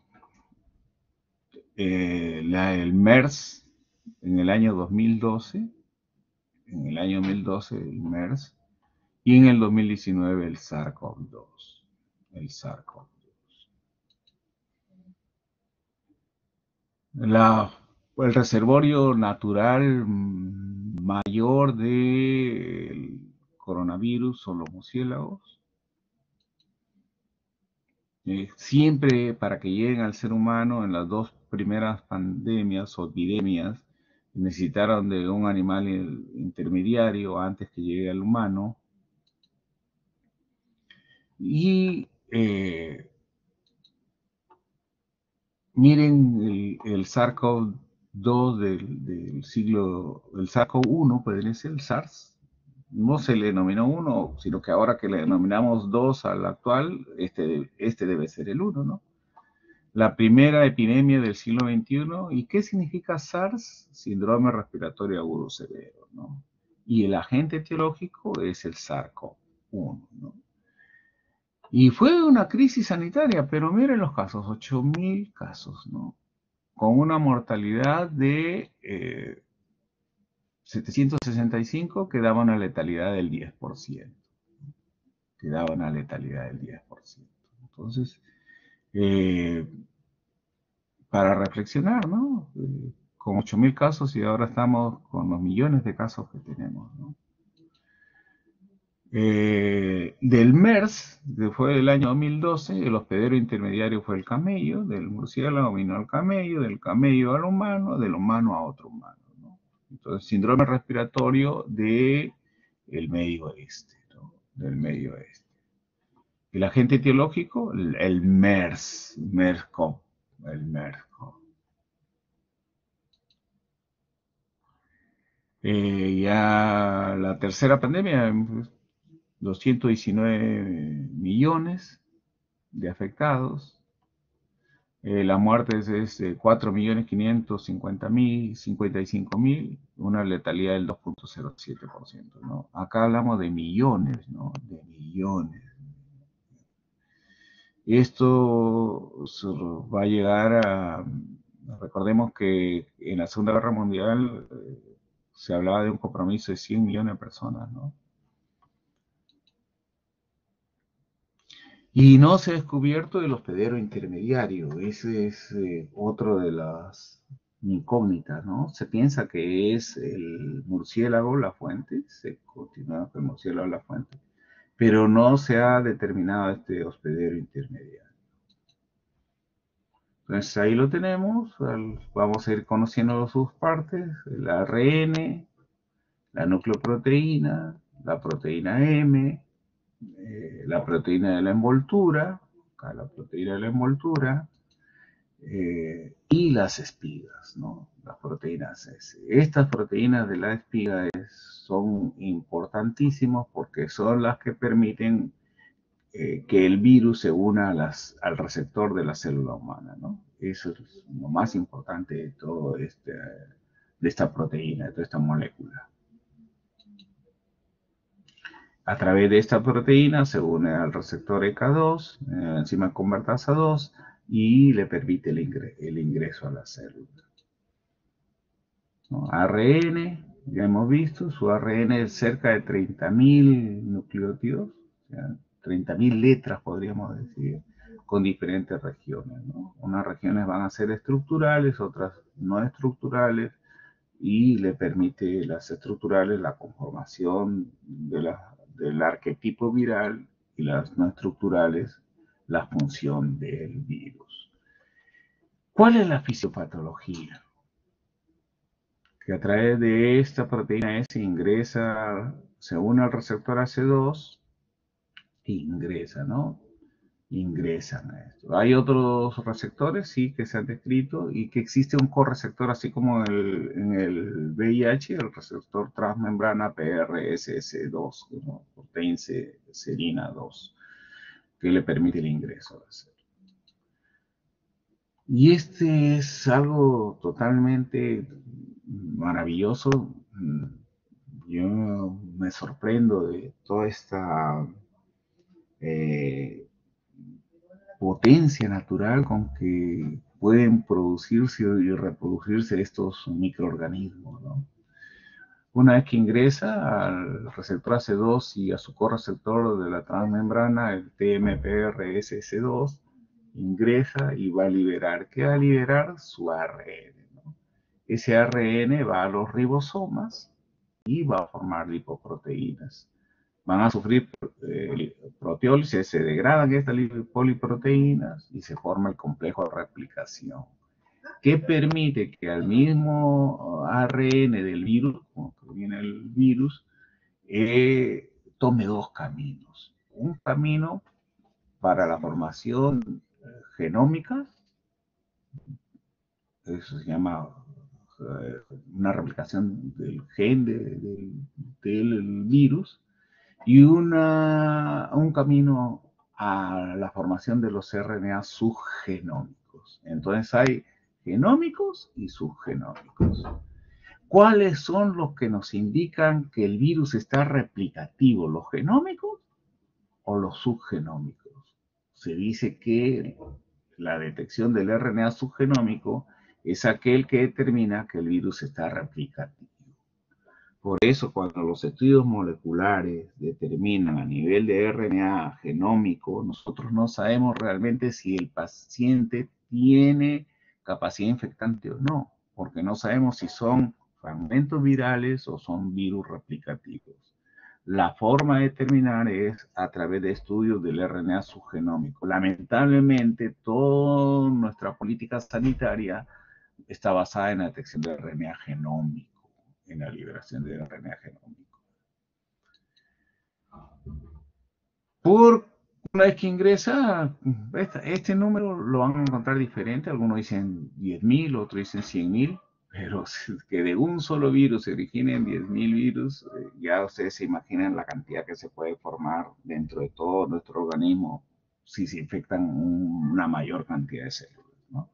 eh, la, el MERS en el año dos mil doce, en el año dos mil doce el MERS, y en el dos mil diecinueve el SARS-CoV dos, el SARS-CoV dos. La, el reservorio natural mayor del coronavirus son los murciélagos. Eh, siempre para que lleguen al ser humano en las dos primeras pandemias o epidemias necesitaron de un animal intermediario antes que llegue al humano. Y eh, miren el, el SARS-CoV dos del, del siglo, el SARS-CoV uno, puede ser el SARS. No se le denominó uno, sino que ahora que le denominamos dos al actual, este, este debe ser el uno, ¿no? La primera epidemia del siglo veintiuno. ¿Y qué significa SARS? Síndrome respiratorio agudo severo, ¿no? Y el agente etiológico es el SARS-CoV uno, ¿no? Y fue una crisis sanitaria, pero miren los casos, ocho mil casos, ¿no? Con una mortalidad de eh, setecientos sesenta y cinco, que daba una letalidad del diez por ciento. Que daba una letalidad del diez por ciento. Entonces, eh, para reflexionar, ¿no? Eh, con ocho mil casos y ahora estamos con los millones de casos que tenemos, ¿no? Eh, del MERS, que fue del año dos mil doce, el hospedero intermediario fue el camello, del murciélago vino al camello, del camello al humano, del humano a otro humano, ¿no? Entonces, síndrome respiratorio del medio oeste, ¿no? Del medio oeste. El agente etiológico, el, el MERS, MERS-CoV, el MERS-CoV. Eh, ya la tercera pandemia, doscientos diecinueve millones de afectados. Eh, la muerte es, es de cuatro millones quinientos cincuenta mil, cincuenta y cinco mil, una letalidad del dos punto cero siete por ciento, ¿no? Acá hablamos de millones, ¿no? De millones. Esto va a llegar a... Recordemos que en la Segunda Guerra Mundial eh, se hablaba de un compromiso de cien millones de personas, ¿no? Y no se ha descubierto el hospedero intermediario. Ese es eh, otro de las incógnitas, ¿no? Se piensa que es el murciélago la fuente, se continúa con el murciélago la fuente, pero no se ha determinado este hospedero intermediario. Entonces ahí lo tenemos, vamos a ir conociendo sus partes, el A R N, la nucleoproteína, la proteína M, eh, la proteína de la envoltura, acá la proteína de la envoltura, eh, y las espigas, ¿no? Las proteínas S. Estas proteínas de la espiga es, son importantísimas porque son las que permiten eh, que el virus se una a las, al receptor de la célula humana, ¿no? Eso es lo más importante de todo este, de esta proteína, de toda esta molécula. A través de esta proteína se une al receptor E K dos, eh, enzima convertasa dos, y le permite el, ingre el ingreso a la célula, ¿no? A R N, ya hemos visto, su A R N es cerca de treinta mil nucleótidos, o sea, treinta mil letras podríamos decir, con diferentes regiones, ¿no? Unas regiones van a ser estructurales, otras no estructurales, y le permite las estructurales la conformación de la, del arquetipo viral y las no estructurales la función del virus. ¿Cuál es la fisiopatología? Que a través de esta proteína S ingresa, se une al receptor A C dos e ingresa, ¿no? Ingresan a esto. Hay otros receptores, sí, que se han descrito y que existe un correceptor, así como en el, en el V I H, el receptor transmembrana P R S S dos, ¿no? Proteína serina dos, que le permite el ingreso a la célula. Y este es algo totalmente maravilloso. Yo me sorprendo de toda esta eh, potencia natural con que pueden producirse y reproducirse estos microorganismos, ¿no? Una vez que ingresa al receptor A C dos y a su correceptor de la transmembrana, el T M P R S S dos, ingresa y va a liberar, ¿qué va a liberar? Su A R N, ¿no? Ese A R N va a los ribosomas y va a formar lipoproteínas. Van a sufrir eh, proteólisis, se degradan estas poliproteínas y se forma el complejo de replicación, que permite que al mismo A R N del virus, como que viene el virus, eh, tome dos caminos. Un camino para la formación genómica, eso se llama eh, una replicación del gen de, de, del virus, y una, un camino a la formación de los R N A subgenómicos. Entonces hay genómicos y subgenómicos. ¿Cuáles son los que nos indican que el virus está replicativo? ¿Los genómicos o los subgenómicos? Se dice que la detección del R N A subgenómico es aquel que determina que el virus está replicativo. Por eso, cuando los estudios moleculares determinan a nivel de R N A genómico, nosotros no sabemos realmente si el paciente tiene capacidad infectante o no, porque no sabemos si son fragmentos virales o son virus replicativos. La forma de determinar es a través de estudios del R N A subgenómico. Lamentablemente, toda nuestra política sanitaria está basada en la detección de R N A genómico, en la liberación de R N A genómico. Por una vez que ingresa, este número lo van a encontrar diferente. Algunos dicen diez mil, otros dicen cien mil, pero que de un solo virus se originen diez mil virus, ya ustedes se imaginan la cantidad que se puede formar dentro de todo nuestro organismo si se infectan una mayor cantidad de células, ¿no?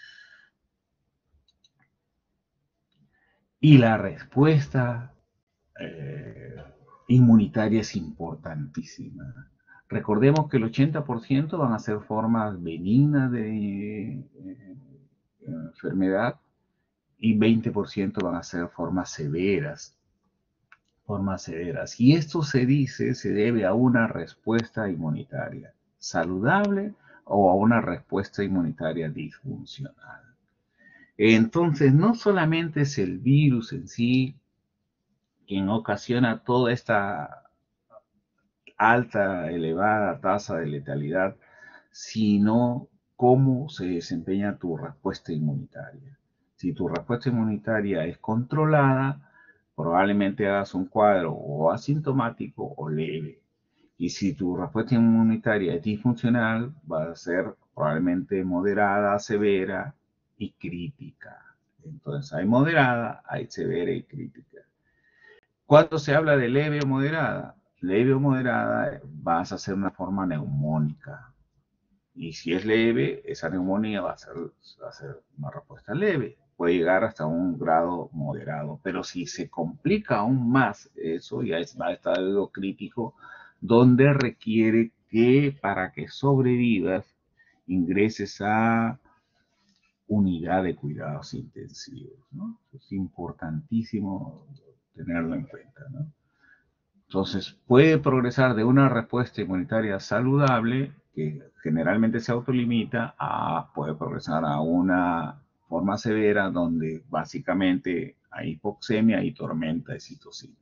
Y la respuesta eh, inmunitaria es importantísima. Recordemos que el ochenta por ciento van a ser formas benignas de eh, enfermedad y veinte por ciento van a ser formas severas. Formas severas. Y esto se dice, se debe a una respuesta inmunitaria saludable o a una respuesta inmunitaria disfuncional. Entonces, no solamente es el virus en sí quien ocasiona toda esta alta, elevada tasa de letalidad, sino cómo se desempeña tu respuesta inmunitaria. Si tu respuesta inmunitaria es controlada, probablemente hagas un cuadro o asintomático o leve. Y si tu respuesta inmunitaria es disfuncional, va a ser probablemente moderada, severa y crítica. Entonces hay moderada, hay severa y crítica. Cuando se habla de leve o moderada, leve o moderada vas a hacer una forma neumónica. Y si es leve, esa neumonía va a ser, va a ser una respuesta leve. Puede llegar hasta un grado moderado. Pero si se complica aún más, eso ya es, va a estar algo crítico, donde requiere que para que sobrevivas ingreses a unidad de cuidados intensivos, ¿no? Es importantísimo tenerlo en cuenta, ¿no? Entonces, puede progresar de una respuesta inmunitaria saludable, que generalmente se autolimita, a puede progresar a una forma severa donde básicamente hay hipoxemia y tormenta de citocinas.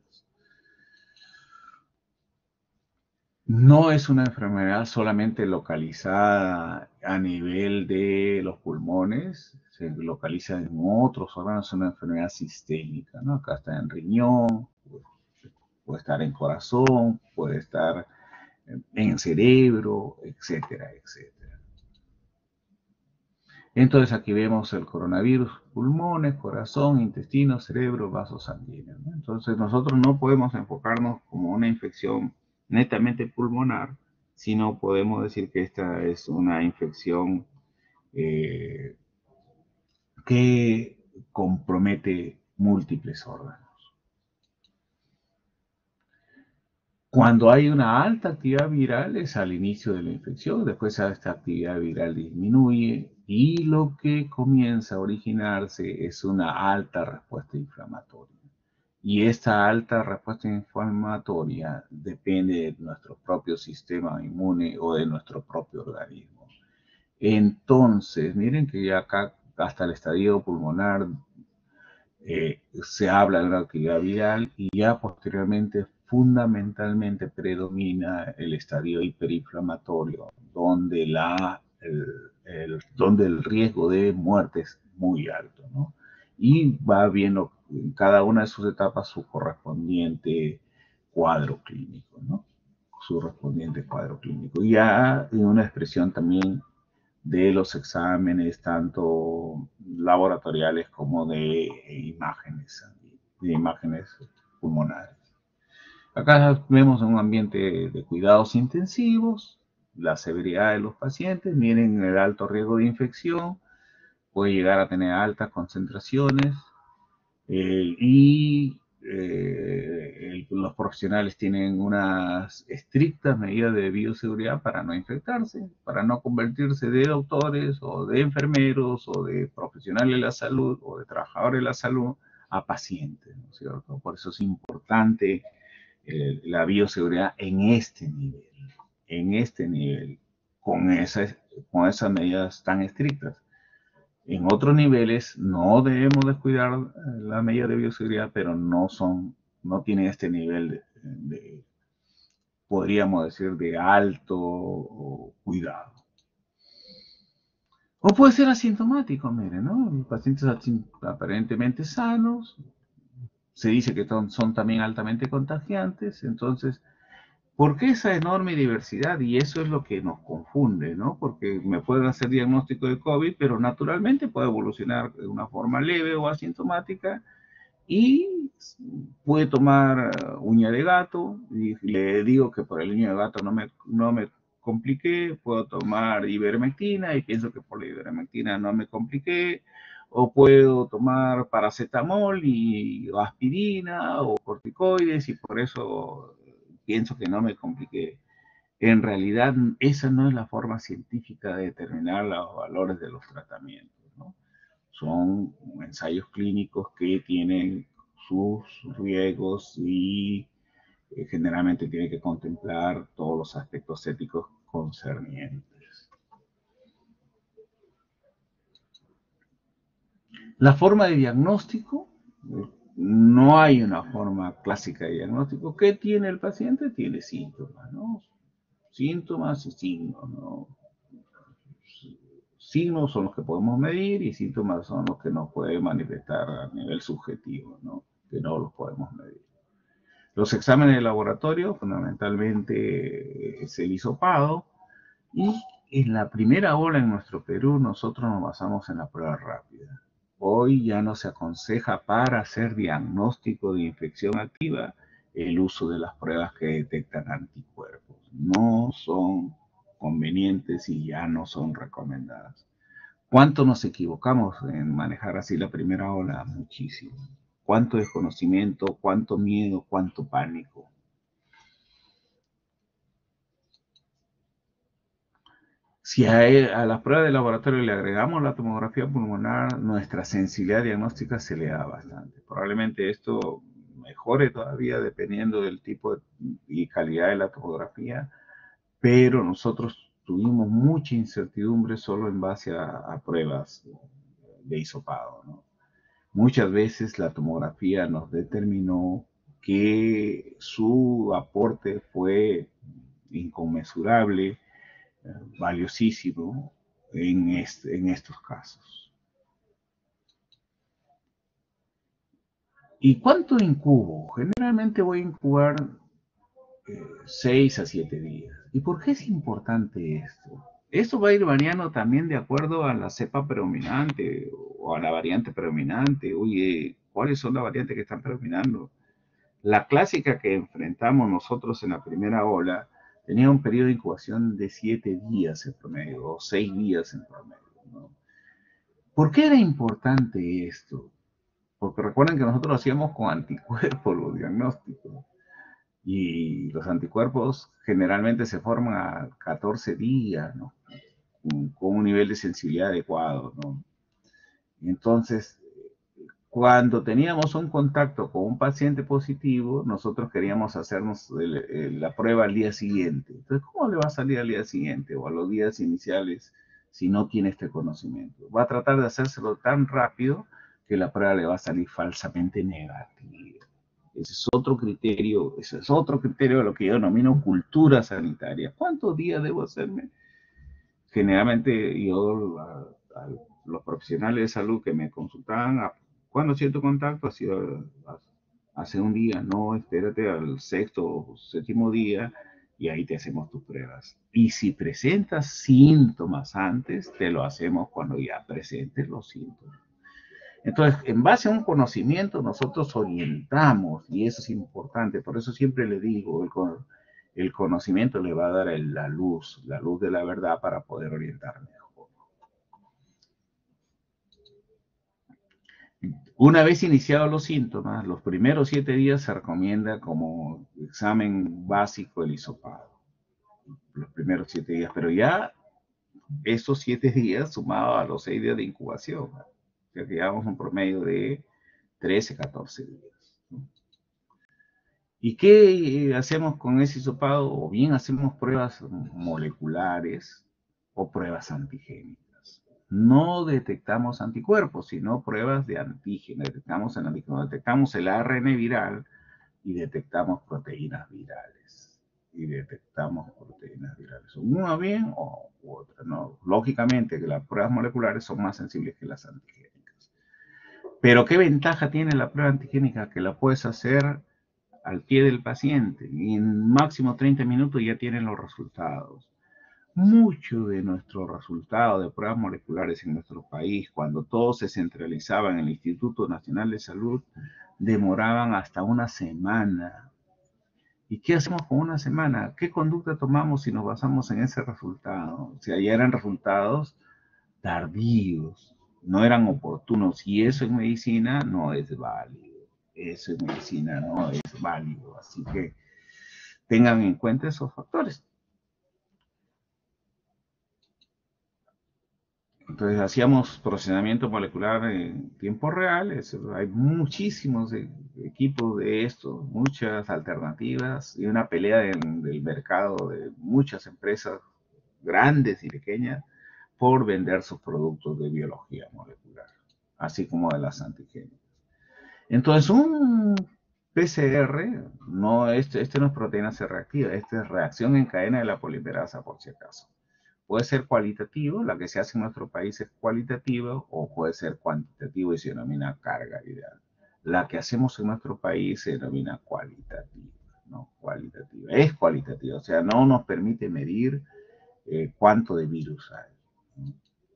No es una enfermedad solamente localizada a nivel de los pulmones, se localiza en otros órganos, es una enfermedad sistémica, ¿no? Acá está en riñón, puede estar en corazón, puede estar en el cerebro, etcétera, etcétera. Entonces aquí vemos el coronavirus, pulmones, corazón, intestino, cerebro, vasos sanguíneos, ¿no? Entonces nosotros no podemos enfocarnos como una infección netamente pulmonar, sino podemos decir que esta es una infección eh, que compromete múltiples órganos. Cuando hay una alta actividad viral es al inicio de la infección, después esta actividad viral disminuye y lo que comienza a originarse es una alta respuesta inflamatoria. Y esta alta respuesta inflamatoria depende de nuestro propio sistema inmune o de nuestro propio organismo. Entonces, miren que ya acá hasta el estadio pulmonar eh, se habla de una actividad viral y ya posteriormente fundamentalmente predomina el estadio hiperinflamatorio, donde, la, el, el, donde el riesgo de muerte es muy alto, ¿no? Y va viendo en cada una de sus etapas su correspondiente cuadro clínico, ¿no? Su correspondiente cuadro clínico. Y ya en una expresión también de los exámenes, tanto laboratoriales como de imágenes, de imágenes pulmonares. Acá vemos un ambiente de cuidados intensivos, la severidad de los pacientes, miren el alto riesgo de infección, puede llegar a tener altas concentraciones eh, y eh, el, los profesionales tienen unas estrictas medidas de bioseguridad para no infectarse, para no convertirse de doctores o de enfermeros o de profesionales de la salud o de trabajadores de la salud a pacientes, ¿no es cierto? Por eso es importante eh, la bioseguridad en este nivel, en este nivel, con esas, con esas medidas tan estrictas. En otros niveles no debemos descuidar la medida de bioseguridad, pero no son, no tienen este nivel de, de podríamos decir, de alto cuidado. O puede ser asintomático, miren, ¿no? Pacientes aparentemente sanos, se dice que son, son también altamente contagiantes, entonces, ¿por qué esa enorme diversidad? Y eso es lo que nos confunde, ¿no? Porque me pueden hacer diagnóstico de COVID, pero naturalmente puede evolucionar de una forma leve o asintomática y puede tomar uña de gato, y le digo que por el uña de gato no me, no me compliqué, puedo tomar ivermectina y pienso que por la ivermectina no me compliqué, o puedo tomar paracetamol y o aspirina o corticoides y por eso pienso que no me compliqué. En realidad, esa no es la forma científica de determinar los valores de los tratamientos, ¿no? Son ensayos clínicos que tienen sus riesgos y eh, generalmente tienen que contemplar todos los aspectos éticos concernientes. La forma de diagnóstico, no hay una forma clásica de diagnóstico. ¿Qué tiene el paciente? Tiene síntomas, ¿no? Síntomas y signos, ¿no? signos son los que podemos medir y síntomas son los que nos pueden manifestar a nivel subjetivo, ¿no? Que no los podemos medir. Los exámenes de laboratorio, fundamentalmente, es el hisopado, y en la primera ola en nuestro Perú nosotros nos basamos en la prueba rápida. Hoy ya no se aconseja para hacer diagnóstico de infección activa el uso de las pruebas que detectan anticuerpos. No son convenientes y ya no son recomendadas. ¿Cuánto nos equivocamos en manejar así la primera ola? Muchísimo. ¿Cuánto desconocimiento, cuánto miedo, cuánto pánico? Si a, a las pruebas de laboratorio le agregamos la tomografía pulmonar, nuestra sensibilidad diagnóstica se le da bastante. Probablemente esto mejore todavía dependiendo del tipo y calidad de la tomografía, pero nosotros tuvimos mucha incertidumbre solo en base a, a pruebas de hisopado, ¿no? Muchas veces la tomografía nos determinó que su aporte fue inconmensurable, valiosísimo en, este, en estos casos. ¿Y cuánto incubo? Generalmente voy a incubar eh, seis a siete días. ¿Y por qué es importante esto? Esto va a ir variando también de acuerdo a la cepa predominante o a la variante predominante. Oye, ¿cuáles son las variantes que están predominando? La clásica que enfrentamos nosotros en la primera ola tenía un periodo de incubación de siete días en promedio, o seis días en promedio, ¿no? ¿Por qué era importante esto? Porque recuerden que nosotros lo hacíamos con anticuerpos los diagnósticos. Y los anticuerpos generalmente se forman a catorce días, ¿no? Con, con un nivel de sensibilidad adecuado, ¿no? Entonces, cuando teníamos un contacto con un paciente positivo, nosotros queríamos hacernos el, el, la prueba al día siguiente. Entonces, ¿cómo le va a salir al día siguiente o a los días iniciales si no tiene este conocimiento? Va a tratar de hacérselo tan rápido que la prueba le va a salir falsamente negativa. Ese es otro criterio, ese es otro criterio de lo que yo denomino cultura sanitaria. ¿Cuántos días debo hacerme? Generalmente yo, a, a los profesionales de salud que me consultaban, a, cuando siento contacto, ha sido hace un día, no, espérate al sexto o séptimo día y ahí te hacemos tus pruebas. Y si presentas síntomas antes, te lo hacemos cuando ya presentes los síntomas. Entonces, en base a un conocimiento, nosotros orientamos, y eso es importante, por eso siempre le digo, el, el conocimiento le va a dar el, la luz, la luz de la verdad para poder orientar mejor. Una vez iniciados los síntomas, los primeros siete días se recomienda como examen básico el hisopado. Los primeros siete días, pero ya esos siete días sumados a los seis días de incubación, o sea que llevamos un promedio de trece, catorce días, ¿no? ¿Y qué hacemos con ese hisopado? O bien hacemos pruebas moleculares o pruebas antigénicas. No detectamos anticuerpos, sino pruebas de antígeno. Detectamos el antígeno, detectamos el A R N viral y detectamos proteínas virales. Y detectamos proteínas virales. Una bien o otra, ¿no? Lógicamente que las pruebas moleculares son más sensibles que las antigénicas. Pero ¿qué ventaja tiene la prueba antigénica? Que la puedes hacer al pie del paciente y en máximo treinta minutos ya tienen los resultados. Mucho de nuestro resultado de pruebas moleculares en nuestro país, cuando todo se centralizaba en el Instituto Nacional de Salud, demoraban hasta una semana. ¿Y qué hacemos con una semana? ¿Qué conducta tomamos si nos basamos en ese resultado? O sea, ya eran resultados tardíos, no eran oportunos, y eso en medicina no es válido. Eso en medicina no es válido, así que tengan en cuenta esos factores. Entonces hacíamos procesamiento molecular en tiempo real, eso, hay muchísimos equipos de esto, muchas alternativas y una pelea del, del mercado de muchas empresas grandes y pequeñas por vender sus productos de biología molecular, así como de las antigénicas. Entonces un P C R, no, este, este no es proteína C reactiva, este es reacción en cadena de la polimerasa por si acaso. puede ser cualitativo, la que se hace en nuestro país es cualitativa, o puede ser cuantitativo y se denomina carga viral. La que hacemos en nuestro país se denomina cualitativa, ¿no? Cualitativa. Es cualitativa, o sea, no nos permite medir eh, cuánto de virus hay, ¿no?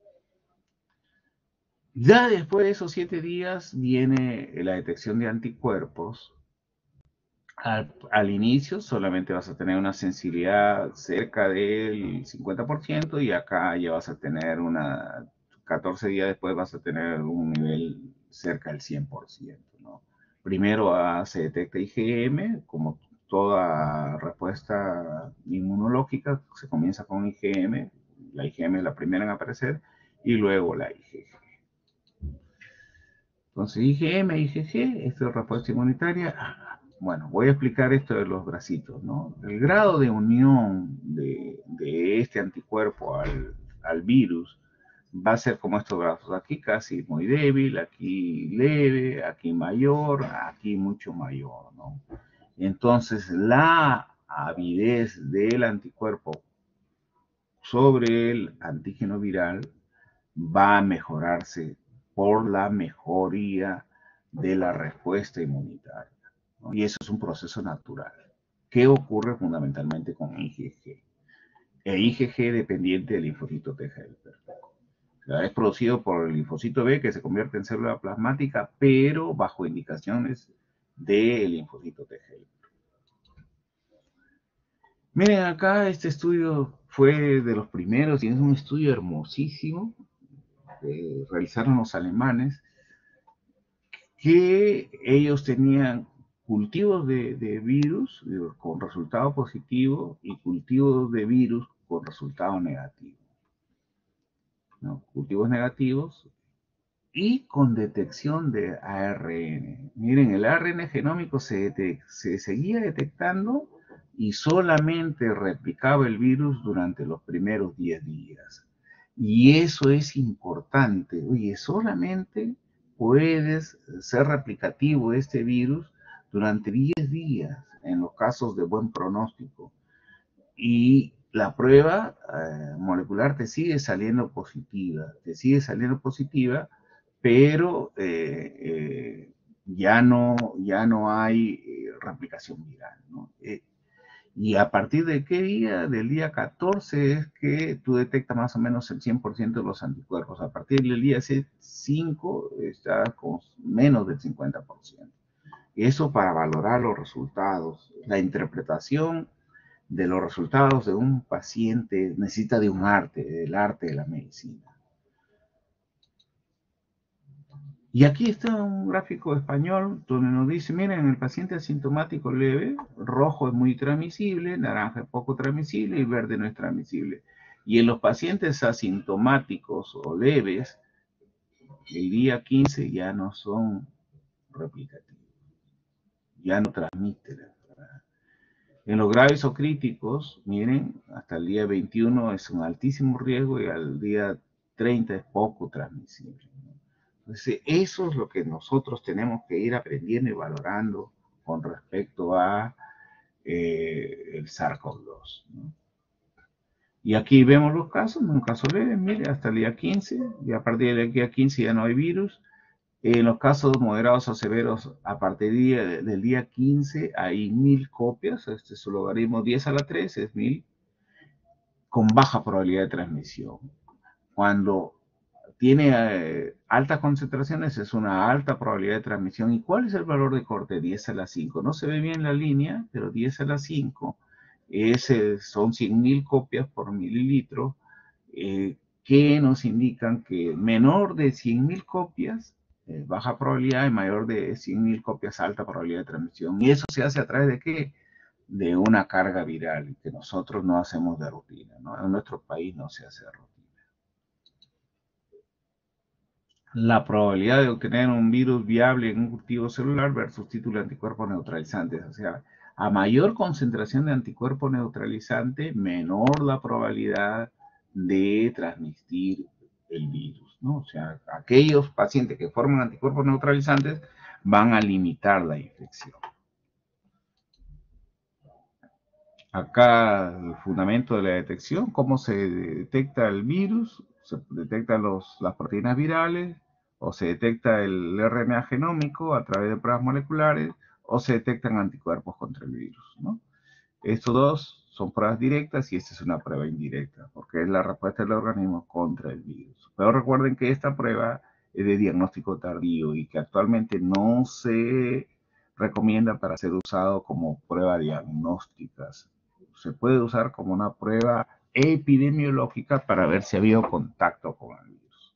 Ya después de esos siete días viene la detección de anticuerpos. Al, al, inicio solamente vas a tener una sensibilidad cerca del cincuenta por ciento y acá ya vas a tener una, catorce días después vas a tener un nivel cerca del cien por ciento, ¿no? Primero ah, se detecta I G M, como toda respuesta inmunológica, se comienza con I G M, la I G M es la primera en aparecer, y luego la I G G. Entonces, I G M, I G G, esto es respuesta inmunitaria. Bueno, voy a explicar esto de los bracitos, ¿no? El grado de unión de, de este anticuerpo al, al virus va a ser como estos brazos. Aquí casi muy débil, aquí leve, aquí mayor, aquí mucho mayor, ¿no? Entonces, la avidez del anticuerpo sobre el antígeno viral va a mejorarse por la mejoría de la respuesta inmunitaria, ¿no? Y eso es un proceso natural. ¿Qué ocurre fundamentalmente con I G G? El I G G dependiente del linfocito T helper. O sea, es producido por el linfocito B que se convierte en célula plasmática, pero bajo indicaciones del linfocito T helper. Miren acá, este estudio fue de los primeros y es un estudio hermosísimo que realizaron los alemanes, que ellos tenían cultivos de, de virus con resultado positivo y cultivos de virus con resultado negativo, ¿no? Cultivos negativos y con detección de A R N. Miren, el A R N genómico se, se seguía detectando y solamente replicaba el virus durante los primeros diez días. Y eso es importante. Oye, solamente puedes ser replicativo de este virus durante diez días en los casos de buen pronóstico. Y la prueba eh, molecular te sigue saliendo positiva, te sigue saliendo positiva, pero eh, eh, ya, no, ya no hay eh, replicación viral, ¿no? Eh, y a partir de qué día, del día catorce, es que tú detectas más o menos el cien por ciento de los anticuerpos. A partir del día cinco está con menos del cincuenta por ciento. Eso para valorar los resultados. La interpretación de los resultados de un paciente necesita de un arte, del arte de la medicina. Y aquí está un gráfico español donde nos dice, miren, el paciente asintomático leve, rojo es muy transmisible, naranja es poco transmisible y verde no es transmisible. Y en los pacientes asintomáticos o leves, el día quince ya no son replicativos, ya no transmiten la enfermedad. En los graves o críticos, miren, hasta el día veintiuno es un altísimo riesgo y al día treinta es poco transmisible, ¿no? Entonces, eso es lo que nosotros tenemos que ir aprendiendo y valorando con respecto a eh, el SARS-CoV dos, ¿no? Y aquí vemos los casos, un caso leve, mire, hasta el día quince, y a partir del día quince ya no hay virus. En los casos moderados o severos, a partir del día quince hay mil copias, este es su logaritmo diez a la tres, es mil, con baja probabilidad de transmisión. Cuando tiene eh, altas concentraciones es una alta probabilidad de transmisión. ¿Y cuál es el valor de corte? diez a la cinco. No se ve bien la línea, pero diez a la cinco es, eh, son cien mil copias por mililitro, eh, que nos indican que menor de cien mil copias, eh, baja probabilidad, y mayor de cien mil copias, alta probabilidad de transmisión. ¿Y eso se hace a través de qué? De una carga viral, que nosotros no hacemos de rutina, ¿no? En nuestro país no se hace de rutina. La probabilidad de obtener un virus viable en un cultivo celular versus título de anticuerpos neutralizantes. O sea, a mayor concentración de anticuerpo neutralizante, menor la probabilidad de transmitir el virus, ¿no? O sea, aquellos pacientes que forman anticuerpos neutralizantes van a limitar la infección. Acá el fundamento de la detección, cómo se detecta el virus, se detectan los, las proteínas virales, o se detecta el R N A genómico a través de pruebas moleculares, o se detectan anticuerpos contra el virus, ¿no? Estos dos son pruebas directas y esta es una prueba indirecta, porque es la respuesta del organismo contra el virus. Pero recuerden que esta prueba es de diagnóstico tardío y que actualmente no se recomienda para ser usado como prueba diagnóstica. Se puede usar como una prueba epidemiológica para ver si ha habido contacto con el virus.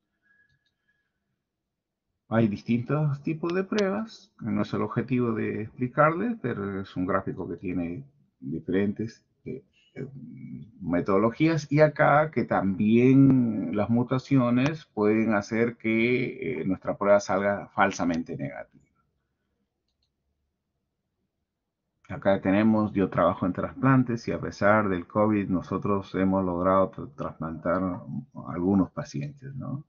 Hay distintos tipos de pruebas, no es el objetivo de explicarles, pero es un gráfico que tiene diferentes eh, eh, metodologías y acá que también las mutaciones pueden hacer que eh, nuestra prueba salga falsamente negativa. Acá tenemos, yo trabajo en trasplantes y a pesar del COVID nosotros hemos logrado tra trasplantar a algunos pacientes, ¿no?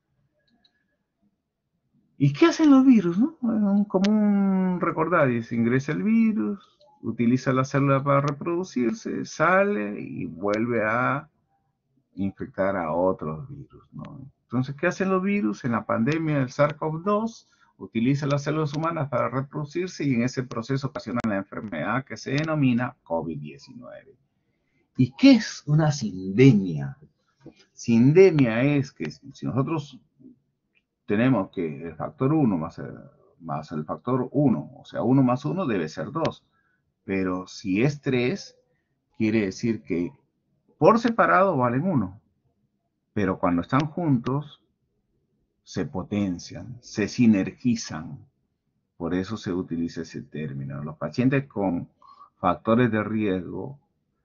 ¿Y qué hacen los virus, no? Bueno, como un recordadis, ingresa el virus, utiliza la célula para reproducirse, sale y vuelve a infectar a otros virus, ¿no? Entonces, ¿qué hacen los virus? En la pandemia del SARS-CoV dos, utiliza las células humanas para reproducirse y en ese proceso ocasiona la enfermedad que se denomina COVID diecinueve. ¿Y qué es una sindemia? Sindemia es que si nosotros tenemos que el factor uno más el, más el factor uno, o sea, uno más uno debe ser dos. Pero si es tres, quiere decir que por separado valen uno. Pero cuando están juntos, se potencian, se sinergizan. Por eso se utiliza ese término. Los pacientes con factores de riesgo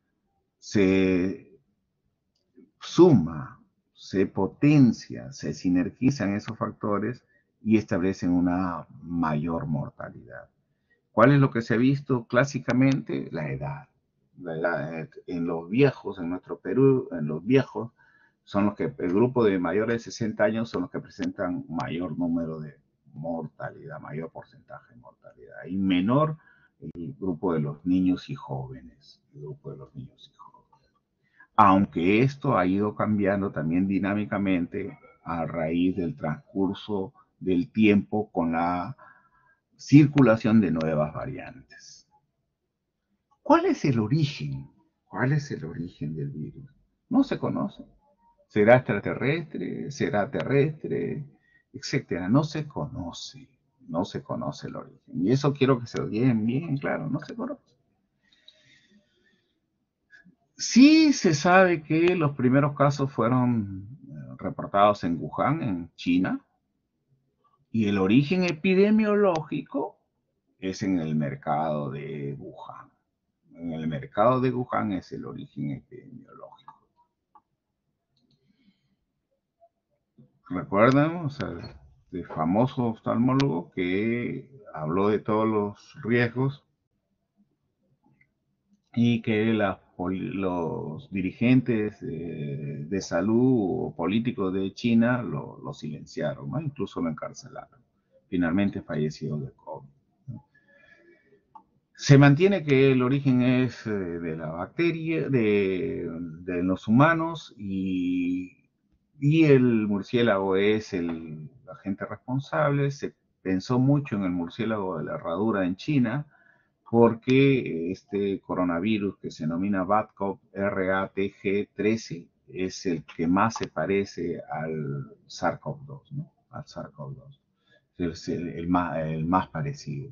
se suma, se potencia, se sinergizan esos factores y establecen una mayor mortalidad. ¿Cuál es lo que se ha visto clásicamente? La edad. La edad en los viejos, en nuestro Perú, en los viejos, son los que, el grupo de mayores de sesenta años son los que presentan mayor número de mortalidad, mayor porcentaje de mortalidad, y menor el grupo de los niños y jóvenes, el grupo de los niños y jóvenes. Aunque esto ha ido cambiando también dinámicamente a raíz del transcurso del tiempo con la circulación de nuevas variantes. ¿Cuál es el origen? ¿Cuál es el origen del virus? No se conoce. ¿Será extraterrestre? ¿Será terrestre? Etcétera. No se conoce. No se conoce el origen. Y eso quiero que se lo digan bien claro. No se conoce. Sí se sabe que los primeros casos fueron reportados en Wuhan, en China, y el origen epidemiológico es en el mercado de Wuhan. En el mercado de Wuhan es el origen epidemiológico. ¿Recuerdan? O sea, el famoso oftalmólogo que habló de todos los riesgos y que la, los dirigentes eh, de salud o políticos de China lo, lo silenciaron, ¿no? Incluso lo encarcelaron. Finalmente falleció de COVID. Se mantiene que el origen es eh, de la bacteria, de, de los humanos y, y, el murciélago es el agente responsable. Se pensó mucho en el murciélago de la herradura en China porque este coronavirus que se denomina BAT-CoV R A T G trece es el que más se parece al SARS-CoV dos, ¿no? Al SARS-CoV dos. Es el, el, más, el más parecido.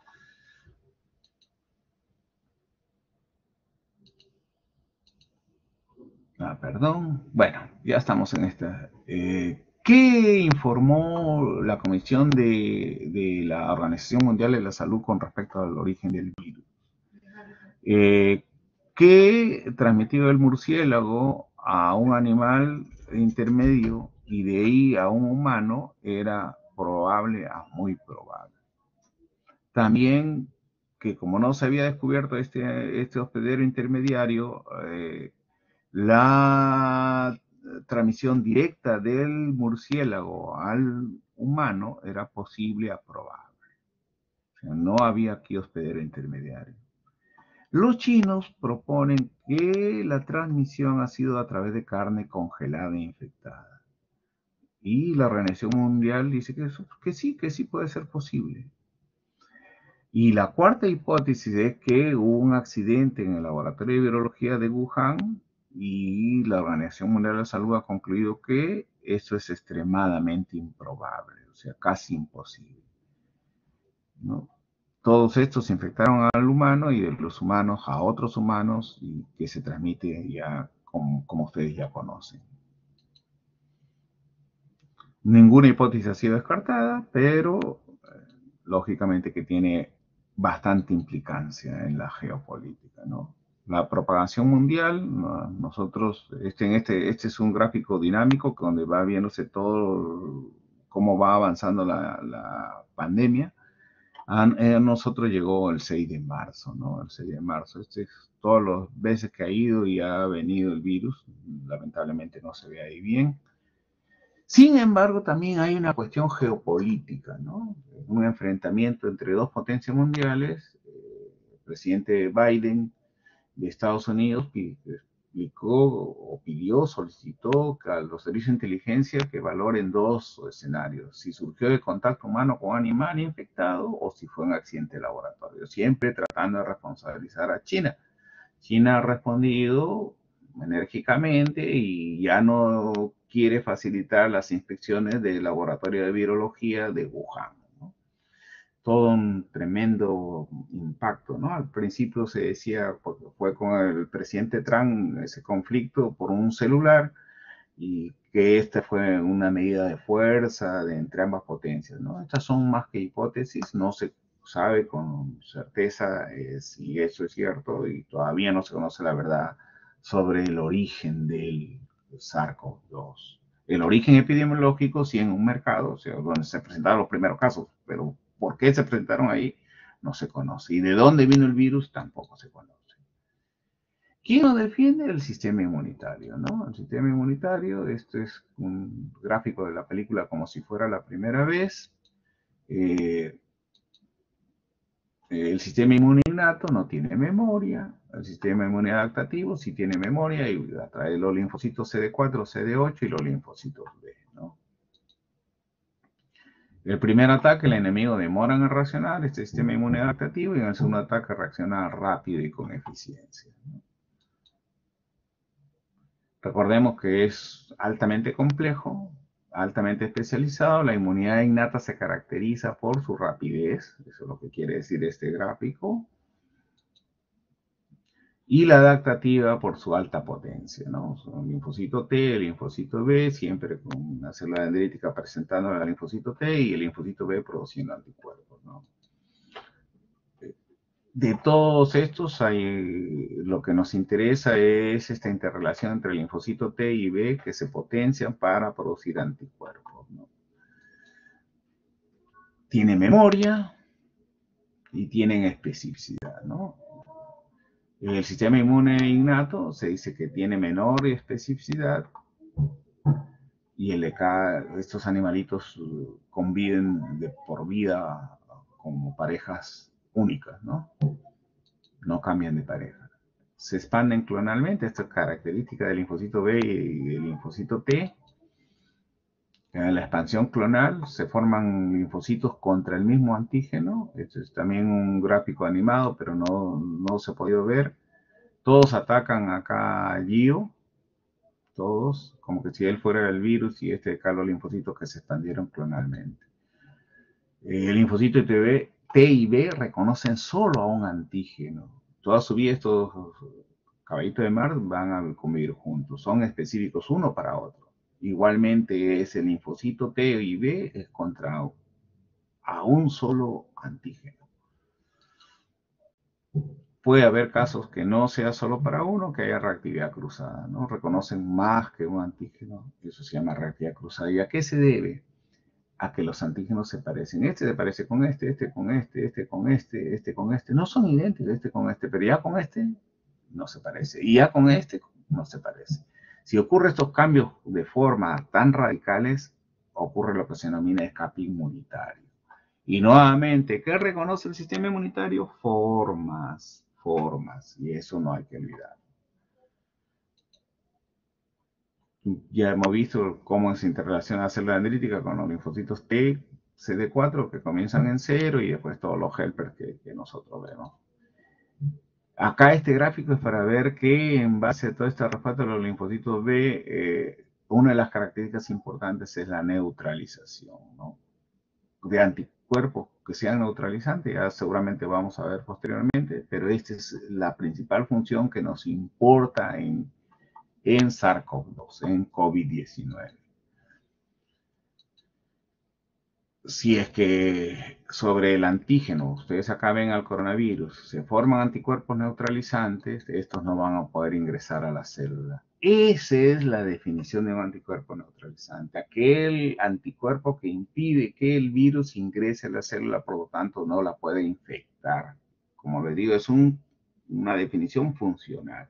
Ah, perdón. Bueno, ya estamos en esta. Eh, ¿Qué informó la Comisión de, de, la Organización Mundial de la Salud con respecto al origen del virus? Eh, que transmitió el murciélago a un animal intermedio y de ahí a un humano era probable a muy probable. También que como no se había descubierto este, este hospedero intermediario, eh, la transmisión directa del murciélago al humano era posible a probable. O sea, no había aquí hospedero intermediario. Los chinos proponen que la transmisión ha sido a través de carne congelada e infectada. Y la Organización Mundial dice que, eso, que sí, que sí puede ser posible. Y la cuarta hipótesis es que hubo un accidente en el laboratorio de virología de Wuhan y la Organización Mundial de la Salud ha concluido que eso es extremadamente improbable, o sea, casi imposible, ¿no? Todos estos se infectaron al humano y de los humanos a otros humanos y que se transmite ya como, como ustedes ya conocen. Ninguna hipótesis ha sido descartada, pero eh, lógicamente que tiene bastante implicancia en la geopolítica, ¿no? La propagación mundial, nosotros, este, en este, este es un gráfico dinámico donde va viéndose todo cómo va avanzando la, la pandemia. A, a nosotros llegó el seis de marzo, ¿no? El seis de marzo. Este es todas las veces que ha ido y ha venido el virus. Lamentablemente no se ve ahí bien. Sin embargo, también hay una cuestión geopolítica, ¿no? Un enfrentamiento entre dos potencias mundiales. Eh, el presidente Biden de Estados Unidos explicó o pidió, solicitó a los servicios de inteligencia que valoren dos escenarios, si surgió de contacto humano con animal infectado o si fue un accidente de laboratorio, siempre tratando de responsabilizar a China. China ha respondido enérgicamente y ya no quiere facilitar las inspecciones del laboratorio de virología de Wuhan. Todo un tremendo impacto, ¿no? Al principio se decía, porque fue con el presidente Trump ese conflicto por un celular y que esta fue una medida de fuerza de entre ambas potencias, ¿no? Estas son más que hipótesis, no se sabe con certeza eh, si eso es cierto y todavía no se conoce la verdad sobre el origen del SARS-CoV dos. El origen epidemiológico sí en un mercado, o sea, donde se presentaron los primeros casos, pero por qué se presentaron ahí no se conoce. Y de dónde vino el virus tampoco se conoce. ¿Quién lo defiende? El sistema inmunitario, ¿no? El sistema inmunitario, esto es un gráfico de la película como si fuera la primera vez. Eh, el sistema inmune innato no tiene memoria. El sistema inmune adaptativo sí tiene memoria y atrae los linfocitos C D cuatro, C D ocho y los linfocitos B, ¿no? El primer ataque, el enemigo demora en reaccionar, este sistema inmune adaptativo, y en el segundo ataque reacciona rápido y con eficiencia, ¿no? Recordemos que es altamente complejo, altamente especializado. La inmunidad innata se caracteriza por su rapidez, eso es lo que quiere decir este gráfico, y la adaptativa por su alta potencia, ¿no? Son linfocito T, el linfocito B, siempre con una célula dendrítica presentando al linfocito T y el linfocito B produciendo anticuerpos, ¿no? De todos estos, hay, lo que nos interesa es esta interrelación entre el linfocito T y B que se potencian para producir anticuerpos, ¿no? Tiene memoria y tienen especificidad, ¿no? El sistema inmune innato se dice que tiene menor especificidad y el de cada, estos animalitos conviven de por vida como parejas únicas, ¿no? No cambian de pareja. Se expanden clonalmente, esta característica del linfocito B y del linfocito T. En la expansión clonal se forman linfocitos contra el mismo antígeno. Este es también un gráfico animado, pero no, no se ha podido ver. Todos atacan acá a Gio, todos, como que si él fuera el virus y este acá los linfocitos que se expandieron clonalmente. El linfocito T y B reconocen solo a un antígeno. Toda su vida estos caballitos de mar van a convivir juntos, son específicos uno para otro. Igualmente es el linfocito T y B es contra a un solo antígeno. Puede haber casos que no sea solo para uno, que haya reactividad cruzada, ¿no? Reconocen más que un antígeno, eso se llama reactividad cruzada. ¿Y a qué se debe? A que los antígenos se parecen. Este se parece con este, este con este, este con este, este con este. No son idénticos este con este, pero ya con este no se parece. Y ya con este no se parece. Si ocurren estos cambios de forma tan radicales, ocurre lo que se denomina escape inmunitario. Y nuevamente, ¿qué reconoce el sistema inmunitario? Formas. formas, y eso no hay que olvidar. Ya hemos visto cómo se interrelaciona la célula dendrítica con los linfocitos T, C D cuatro, que comienzan en cero, y después todos los helpers que, que nosotros vemos. Acá este gráfico es para ver que en base a todo este artefacto de los linfocitos B, eh, una de las características importantes es la neutralización, ¿no?, de anticuerpos que sean neutralizantes. Ya seguramente vamos a ver posteriormente, pero esta es la principal función que nos importa en, en SARS-CoV dos, en COVID diecinueve. Si es que sobre el antígeno, ustedes acá ven al coronavirus, se forman anticuerpos neutralizantes, estos no van a poder ingresar a la célula. Esa es la definición de un anticuerpo neutralizante, aquel anticuerpo que impide que el virus ingrese a la célula, por lo tanto no la puede infectar. Como les digo, es un, una definición funcional.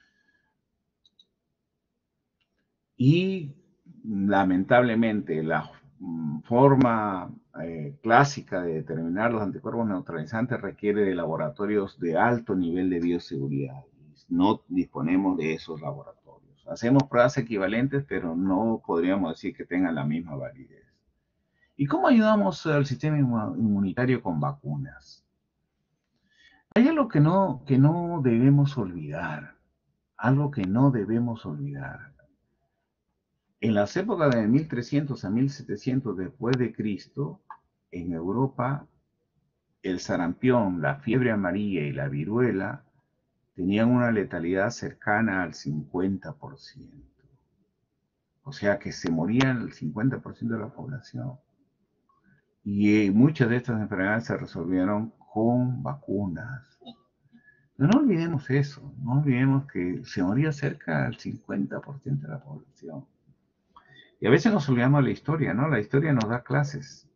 Y lamentablemente la forma eh, clásica de determinar los anticuerpos neutralizantes requiere de laboratorios de alto nivel de bioseguridad. No disponemos de esos laboratorios. Hacemos pruebas equivalentes, pero no podríamos decir que tengan la misma validez. ¿Y cómo ayudamos al sistema inmunitario con vacunas? Hay algo que no, que no debemos olvidar. Algo que no debemos olvidar. En las épocas de mil trescientos a mil setecientos después de Cristo, en Europa, el sarampión, la fiebre amarilla y la viruela tenían una letalidad cercana al cincuenta por ciento. O sea que se moría el cincuenta por ciento de la población. Y eh, muchas de estas enfermedades se resolvieron con vacunas. Pero no olvidemos eso, no olvidemos que se moría cerca del cincuenta por ciento de la población. Y a veces nos olvidamos de la historia, ¿no? La historia nos da clases.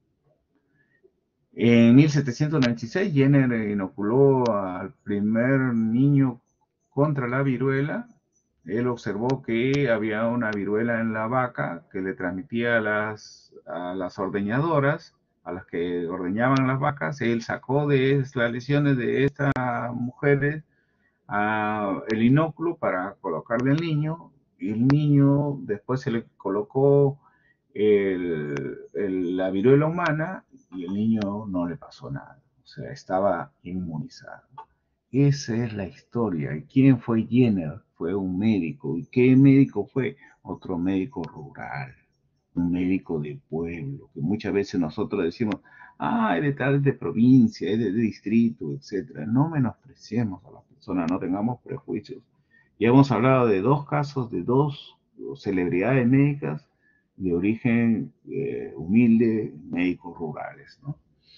En mil setecientos noventa y seis, Jenner inoculó al primer niño contra la viruela. Él observó que había una viruela en la vaca que le transmitía a las, a las ordeñadoras, a las que ordeñaban las vacas. Él sacó de las lesiones de estas mujeres uh, el inóculo para colocarle al niño, y el niño después se le colocó el, el, la viruela humana y el niño no le pasó nada, o sea, estaba inmunizado. Esa es la historia. ¿Y quién fue Jenner? Fue un médico. ¿Y qué médico fue? Otro médico rural, un médico de pueblo, que muchas veces nosotros decimos, ah, es de tal de provincia, es de, de distrito, etcétera. No menospreciemos a las personas, no tengamos prejuicios. Ya hemos hablado de dos casos de dos celebridades médicas de origen eh, humilde, médicos rurales, ¿no?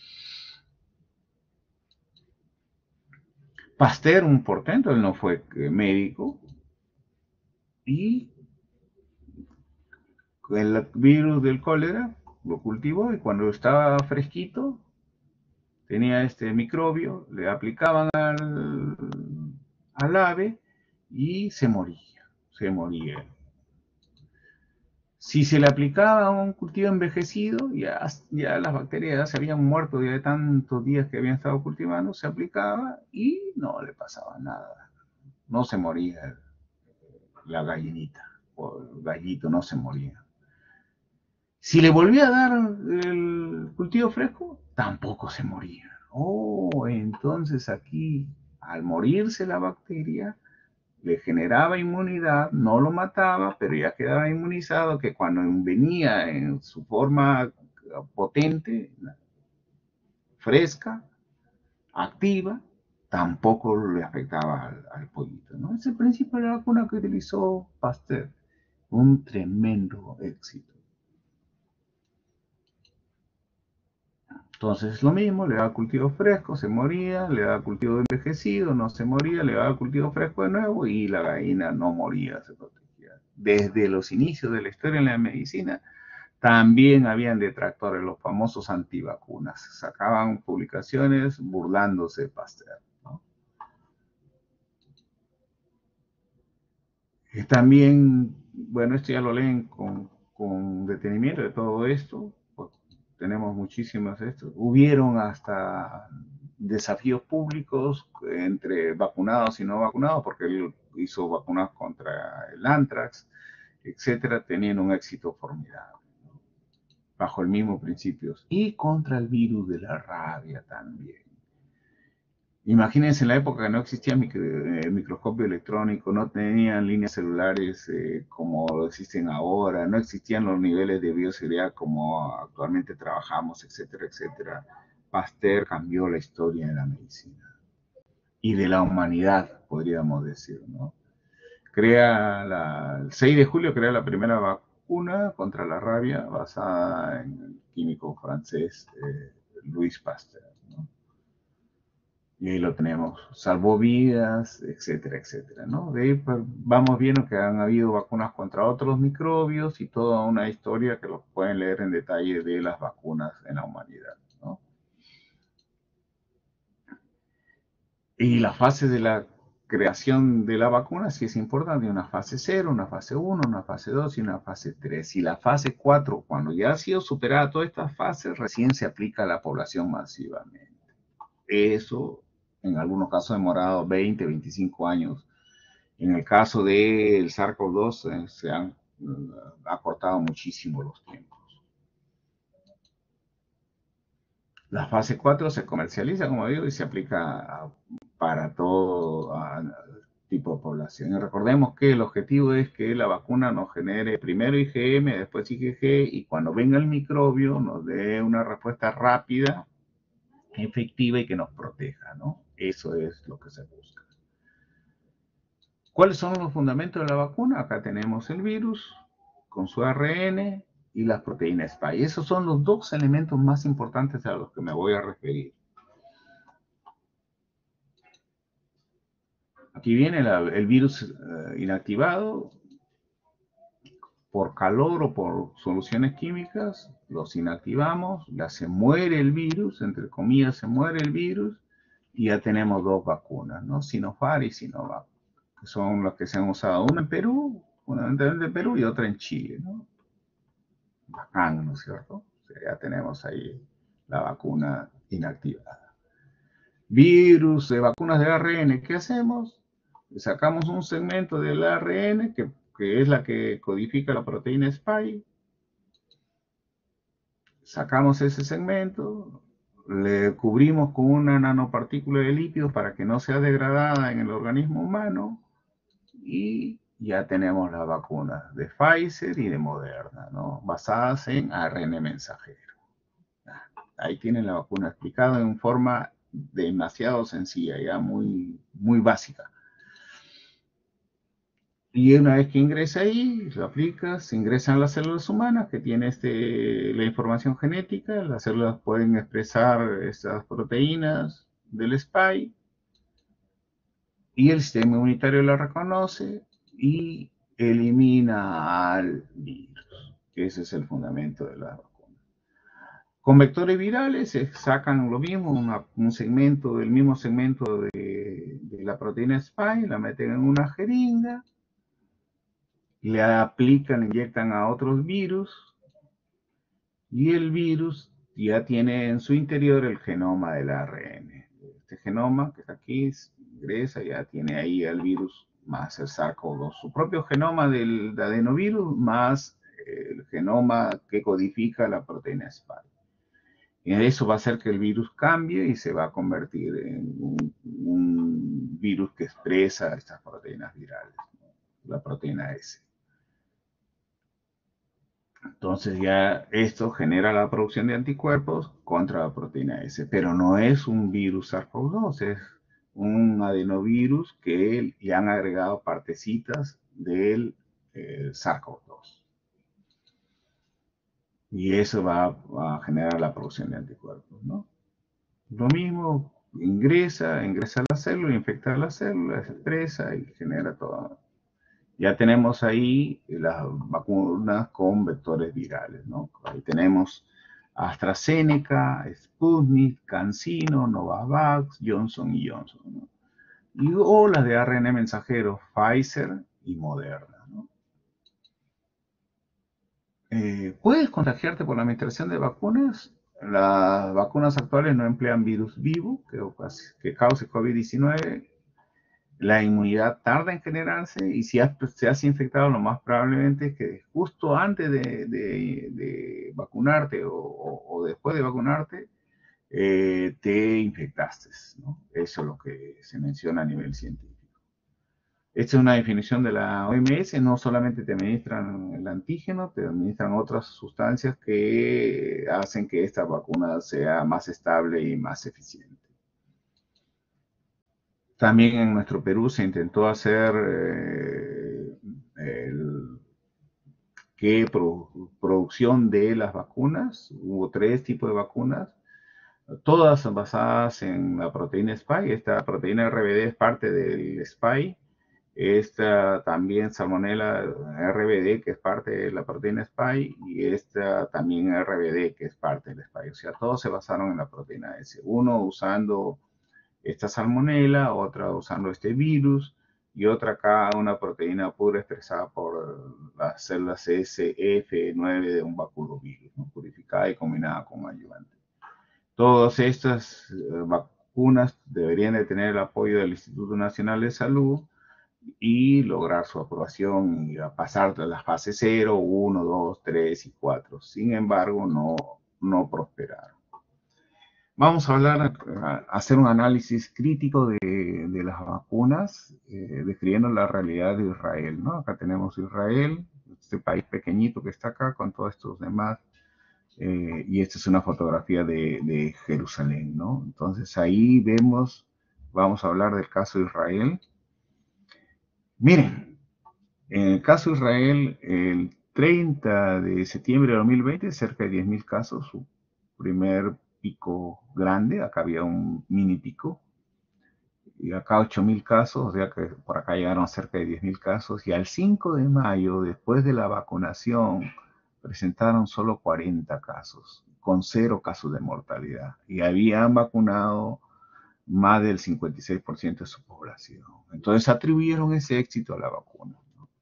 Pasteur, un portento, él no fue médico, y el virus del cólera lo cultivó, y cuando estaba fresquito, tenía este microbio, le aplicaban al, al ave y se moría, se moría. Si se le aplicaba a un cultivo envejecido, ya, ya las bacterias ya se habían muerto ya de tantos días que habían estado cultivando, se aplicaba y no le pasaba nada. No se moría la gallinita o el gallito, no se moría. Si le volvía a dar el cultivo fresco, tampoco se moría. Oh, entonces aquí, al morirse la bacteria, le generaba inmunidad, no lo mataba, pero ya quedaba inmunizado, que cuando venía en su forma potente, fresca, activa, tampoco le afectaba al, al pollito, ¿no? Es el principio de la vacuna que utilizó Pasteur. Un tremendo éxito. Entonces lo mismo, le daba cultivo fresco, se moría, le daba cultivo envejecido, no se moría, le daba cultivo fresco de nuevo y la gallina no moría, se protegía. Desde los inicios de la historia en la medicina, también habían detractores, los famosos antivacunas. Sacaban publicaciones burlándose de Pasteur, ¿no? También, bueno, esto ya lo leen con, con detenimiento de todo esto, pues tenemos muchísimas esto. Hubieron hasta desafíos públicos entre vacunados y no vacunados, porque él hizo vacunas contra el anthrax, etcétera, tenían un éxito formidable, ¿no? Bajo el mismo principio. Y contra el virus de la rabia también. Imagínense en la época que no existía micro, eh, microscopio electrónico, no tenían líneas celulares eh, como existen ahora, no existían los niveles de bioseguridad como actualmente trabajamos, etcétera, etcétera. Pasteur cambió la historia de la medicina y de la humanidad, podríamos decir, ¿no? Crea la, el seis de julio crea la primera vacuna contra la rabia basada en el químico francés eh, Louis Pasteur, ¿no? Y ahí lo tenemos, salvó vidas, etcétera, etcétera, ¿no? De ahí pues, vamos viendo que han habido vacunas contra otros microbios y toda una historia que lo pueden leer en detalle de las vacunas en la humanidad, ¿no? Y la fase de la creación de la vacuna sí es importante, una fase cero, una fase uno, una fase dos y una fase tres. Y la fase cuatro, cuando ya ha sido superada todas estas fases, recién se aplica a la población masivamente. Eso en algunos casos ha demorado veinte, veinticinco años. En el caso del SARS-CoV dos eh, se han uh, acortado muchísimo los tiempos. La fase cuatro se comercializa, como digo, y se aplica a, para todo a, tipo de población. Y recordemos que el objetivo es que la vacuna nos genere primero I G M, después I G G, y cuando venga el microbio nos dé una respuesta rápida, efectiva y que nos proteja, ¿no? Eso es lo que se busca. ¿Cuáles son los fundamentos de la vacuna? Acá tenemos el virus con su A R N y las proteínas spike. Esos son los dos elementos más importantes a los que me voy a referir. Aquí viene la, el virus uh, inactivado por calor o por soluciones químicas, los inactivamos, ya se muere el virus, entre comillas se muere el virus, y ya tenemos dos vacunas, ¿no? Sinopharm y Sinovac, que son las que se han usado, una en Perú, una en Perú y otra en Chile, ¿no? Bacán, ¿no es cierto? O sea, ya tenemos ahí la vacuna inactivada. Virus de vacunas de A R N, ¿qué hacemos? Sacamos un segmento del A R N que que es la que codifica la proteína spike. Sacamos ese segmento, le cubrimos con una nanopartícula de lípidos para que no sea degradada en el organismo humano y ya tenemos las vacunas de Pfizer y de Moderna, ¿no? Basadas en A R N mensajero. Ahí tienen la vacuna explicada en forma demasiado sencilla, ya muy, muy básica. Y una vez que ingresa ahí, lo aplicas, ingresan las células humanas que tienen este, la información genética, las células pueden expresar estas proteínas del spike y el sistema inmunitario la reconoce y elimina al virus. Ese es el fundamento de la vacuna. Con vectores virales se sacan lo mismo, una, un segmento del mismo segmento de, de la proteína spike, la meten en una jeringa, le aplican, inyectan a otros virus y el virus ya tiene en su interior el genoma del A R N. Este genoma que está aquí ingresa, ya tiene ahí el virus más el SARS-CoV dos, su propio genoma del adenovirus más el genoma que codifica la proteína spike. Y eso va a hacer que el virus cambie y se va a convertir en un, un virus que expresa estas proteínas virales, ¿no? La proteína S. Entonces ya esto genera la producción de anticuerpos contra la proteína S, pero no es un virus SARS-CoV dos, es un adenovirus que le han agregado partecitas del eh, SARS-CoV dos. Y eso va a generar la producción de anticuerpos, ¿no? Lo mismo, ingresa, ingresa a la célula, infecta a la célula, se expresa y genera todo. Ya tenemos ahí las vacunas con vectores virales, ¿no? Ahí tenemos AstraZeneca, Sputnik, CanSino, Novavax, Johnson y Johnson, ¿no? Y o las de A R N mensajero, Pfizer y Moderna, ¿no? Eh, ¿Puedes contagiarte por la administración de vacunas? Las vacunas actuales no emplean virus vivo que, que cause COVID diecinueve. La inmunidad tarda en generarse y si has, se has infectado, lo más probablemente es que justo antes de, de, de vacunarte o, o, o, después de vacunarte, eh, te infectaste, ¿no? Eso es lo que se menciona a nivel científico. Esta es una definición de la O M S, no solamente te administran el antígeno, te administran otras sustancias que hacen que esta vacuna sea más estable y más eficiente. También en nuestro Perú se intentó hacer eh, el, que pro, producción de las vacunas. Hubo tres tipos de vacunas, todas basadas en la proteína Spike. Esta proteína R B D es parte del Spike. Esta también Salmonella R B D, que es parte de la proteína Spike, y esta también R B D, que es parte del Spike. O sea, todos se basaron en la proteína S. Uno usando esta salmonela, otra usando este virus, y otra acá una proteína pura expresada por las células S F nueve de un baculovirus, ¿no? Purificada y combinada con ayudante. Todas estas eh, vacunas deberían de tener el apoyo del Instituto Nacional de Salud y lograr su aprobación y pasar de las fases cero, uno, dos, tres y cuatro. Sin embargo, no, no prosperaron. Vamos a hablar, a hacer un análisis crítico de, de las vacunas, eh, describiendo la realidad de Israel, ¿no? Acá tenemos Israel, este país pequeñito que está acá con todos estos demás, eh, y esta es una fotografía de, de Jerusalén, ¿no? Entonces ahí vemos, vamos a hablar del caso de Israel. Miren, en el caso de Israel, el treinta de septiembre de dos mil veinte, cerca de diez mil casos, su primer pico grande, acá había un mini pico, y acá ocho mil casos, o sea que por acá llegaron cerca de diez mil casos, y al cinco de mayo, después de la vacunación, presentaron solo cuarenta casos, con cero casos de mortalidad, y habían vacunado más del cincuenta y seis por ciento de su población. Entonces atribuyeron ese éxito a la vacuna.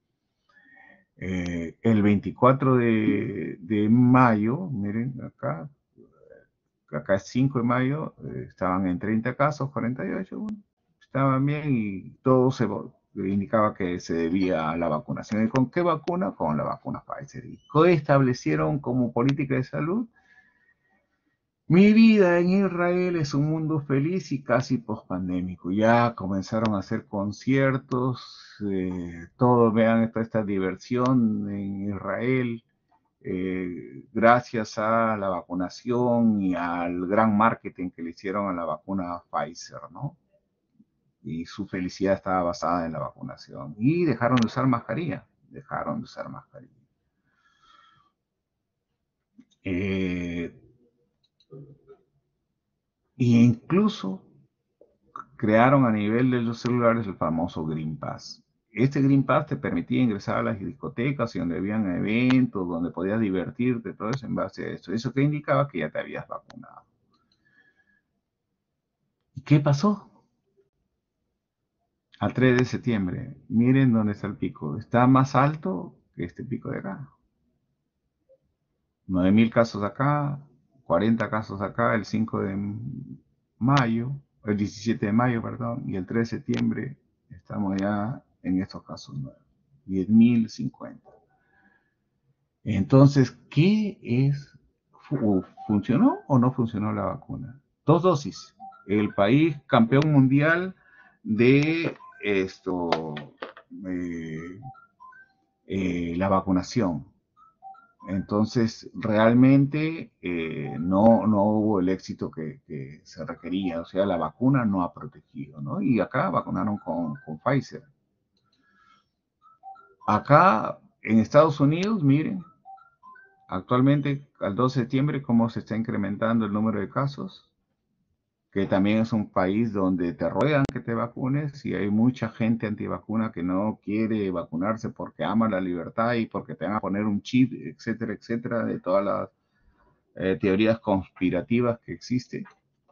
Eh, el veinticuatro de, de mayo, miren acá, acá es cinco de mayo, eh, estaban en treinta casos, cuarenta y ocho, bueno, estaban bien y todo se indicaba que se debía a la vacunación. ¿Y con qué vacuna? Con la vacuna Pfizer. ¿Y qué establecieron como política de salud? Mi vida en Israel es un mundo feliz y casi pospandémico. Ya comenzaron a hacer conciertos, eh, todos vean esta, esta diversión en Israel, eh, gracias a la vacunación y al gran marketing que le hicieron a la vacuna Pfizer, ¿no? Y su felicidad estaba basada en la vacunación. Y dejaron de usar mascarilla, dejaron de usar mascarilla. Eh, e incluso crearon a nivel de los celulares el famoso Green Pass. Este Green Pass te permitía ingresar a las discotecas y donde habían eventos, donde podías divertirte, todo eso en base a eso. Eso que indicaba que ya te habías vacunado. ¿Y qué pasó? Al tres de septiembre, miren dónde está el pico. Está más alto que este pico de acá. nueve mil casos acá, cuarenta casos acá, el cinco de mayo, el diecisiete de mayo, perdón, y el tres de septiembre estamos ya en estos casos nuevos, diez mil cincuenta. Entonces, ¿qué es? ¿Funcionó o no funcionó la vacuna? Dos dosis. El país campeón mundial de esto, eh, eh, la vacunación. Entonces, realmente eh, no, no hubo el éxito que, que, se requería, o sea, la vacuna no ha protegido, ¿no? Y acá vacunaron con, con Pfizer. Acá en Estados Unidos, miren, actualmente al dos de septiembre, cómo se está incrementando el número de casos, que también es un país donde te ruegan que te vacunes y hay mucha gente antivacuna que no quiere vacunarse porque ama la libertad y porque te van a poner un chip, etcétera, etcétera, de todas las eh, teorías conspirativas que existen.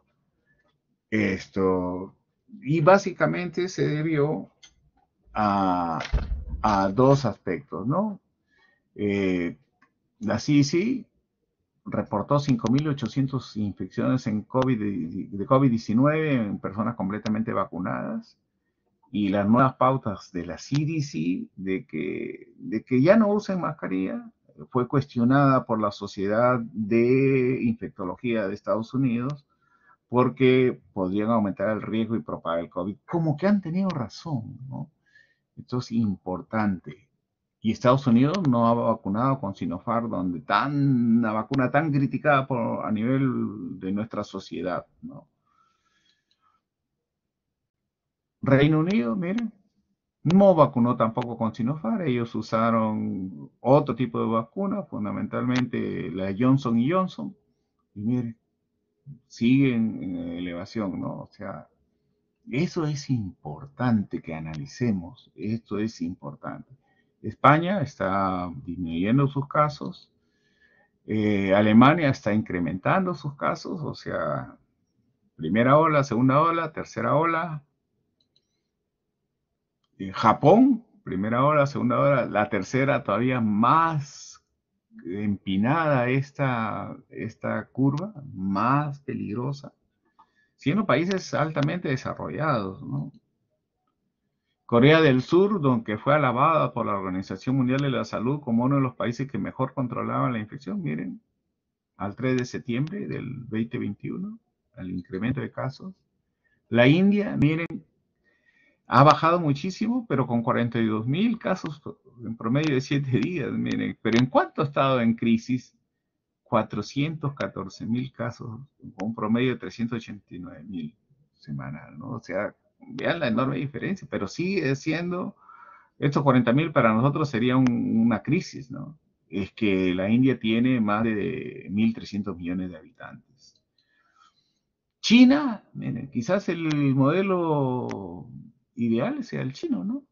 Esto, y básicamente se debió a, a dos aspectos, ¿no? Eh, la C D C reportó cinco mil ochocientas infecciones en COVID, de COVID diecinueve en personas completamente vacunadas. Y las nuevas pautas de la C D C de que, de que ya no usen mascarilla fue cuestionada por la Sociedad de Infectología de Estados Unidos porque podrían aumentar el riesgo y propagar el COVID. Como que han tenido razón, ¿no? Esto es importante. Y Estados Unidos no ha vacunado con Sinopharm, donde tan, una vacuna tan criticada por, a nivel de nuestra sociedad, ¿no? Reino Unido, miren, no vacunó tampoco con Sinopharm, ellos usaron otro tipo de vacuna, fundamentalmente la Johnson y Johnson, y miren, siguen en elevación, ¿no? O sea, eso es importante que analicemos, esto es importante. España está disminuyendo sus casos, eh, Alemania está incrementando sus casos, o sea, primera ola, segunda ola, tercera ola. En Japón, primera ola, segunda ola, la tercera todavía más empinada esta, esta curva, más peligrosa, siendo países altamente desarrollados, ¿no? Corea del Sur, donde fue alabada por la Organización Mundial de la Salud como uno de los países que mejor controlaban la infección, miren, al tres de septiembre del dos mil veintiuno, el incremento de casos. La India, miren, ha bajado muchísimo, pero con cuarenta y dos mil casos en promedio de siete días, miren. Pero ¿en cuánto ha estado en crisis? cuatrocientos catorce mil casos, con un promedio de trescientos ochenta y nueve mil semanal, ¿no? O sea, vean la enorme diferencia, pero sigue siendo, estos cuarenta mil para nosotros sería un, una crisis, ¿no? Es que la India tiene más de mil trescientos millones de habitantes. China, miren, quizás el modelo ideal sea el chino, ¿no?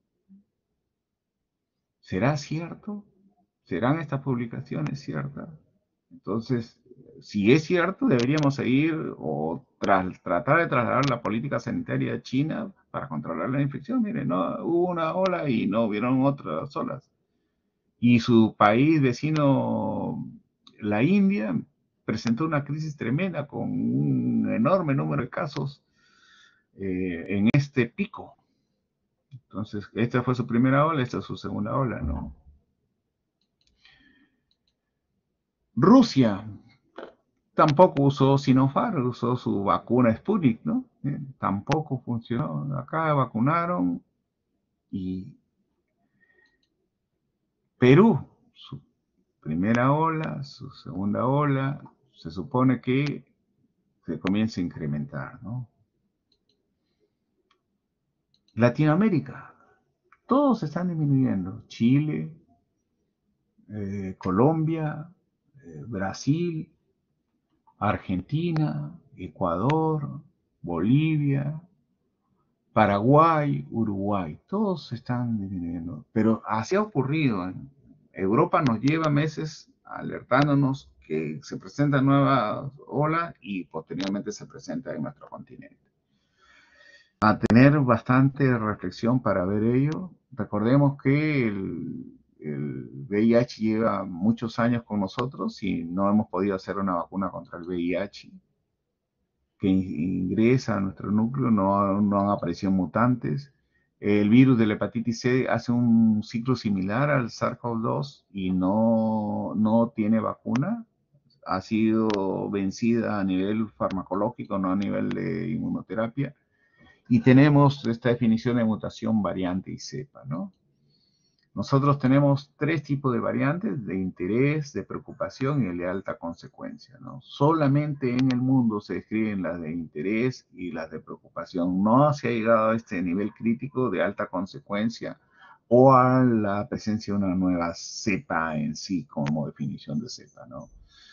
¿Será cierto? ¿Serán estas publicaciones ciertas? Entonces, si es cierto, deberíamos seguir o tras, tratar de trasladar la política sanitaria china para controlar la infección. Miren, no, hubo una ola y no hubieron otras olas. Y su país vecino, la India, presentó una crisis tremenda con un enorme número de casos eh, en este pico. Entonces, esta fue su primera ola, esta es su segunda ola, ¿no? Rusia tampoco usó Sinopharm, usó su vacuna Sputnik, ¿no? Eh, tampoco funcionó. Acá vacunaron y Perú, su primera ola, su segunda ola, se supone que se comienza a incrementar, ¿no? Latinoamérica, todos están disminuyendo. Chile, eh, Colombia, eh, Brasil, Argentina, Ecuador, Bolivia, Paraguay, Uruguay, todos están disminuyendo. Pero así ha ocurrido. En Europa nos lleva meses alertándonos que se presenta nueva ola y posteriormente se presenta en nuestro continente. A tener bastante reflexión para ver ello. Recordemos que el, el V I H lleva muchos años con nosotros y no hemos podido hacer una vacuna contra el V I H que ingresa a nuestro núcleo, no, no han aparecido mutantes. El virus de la hepatitis C hace un ciclo similar al SARS-CoV dos y no, no tiene vacuna. Ha sido vencida a nivel farmacológico, no a nivel de inmunoterapia. Y tenemos esta definición de mutación, variante y cepa, ¿no? Nosotros tenemos tres tipos de variantes: de interés, de preocupación y el de alta consecuencia, ¿no? Solamente en el mundo se describen las de interés y las de preocupación. No se ha llegado a este nivel crítico de alta consecuencia o a la presencia de una nueva cepa en sí como definición de cepa, ¿no?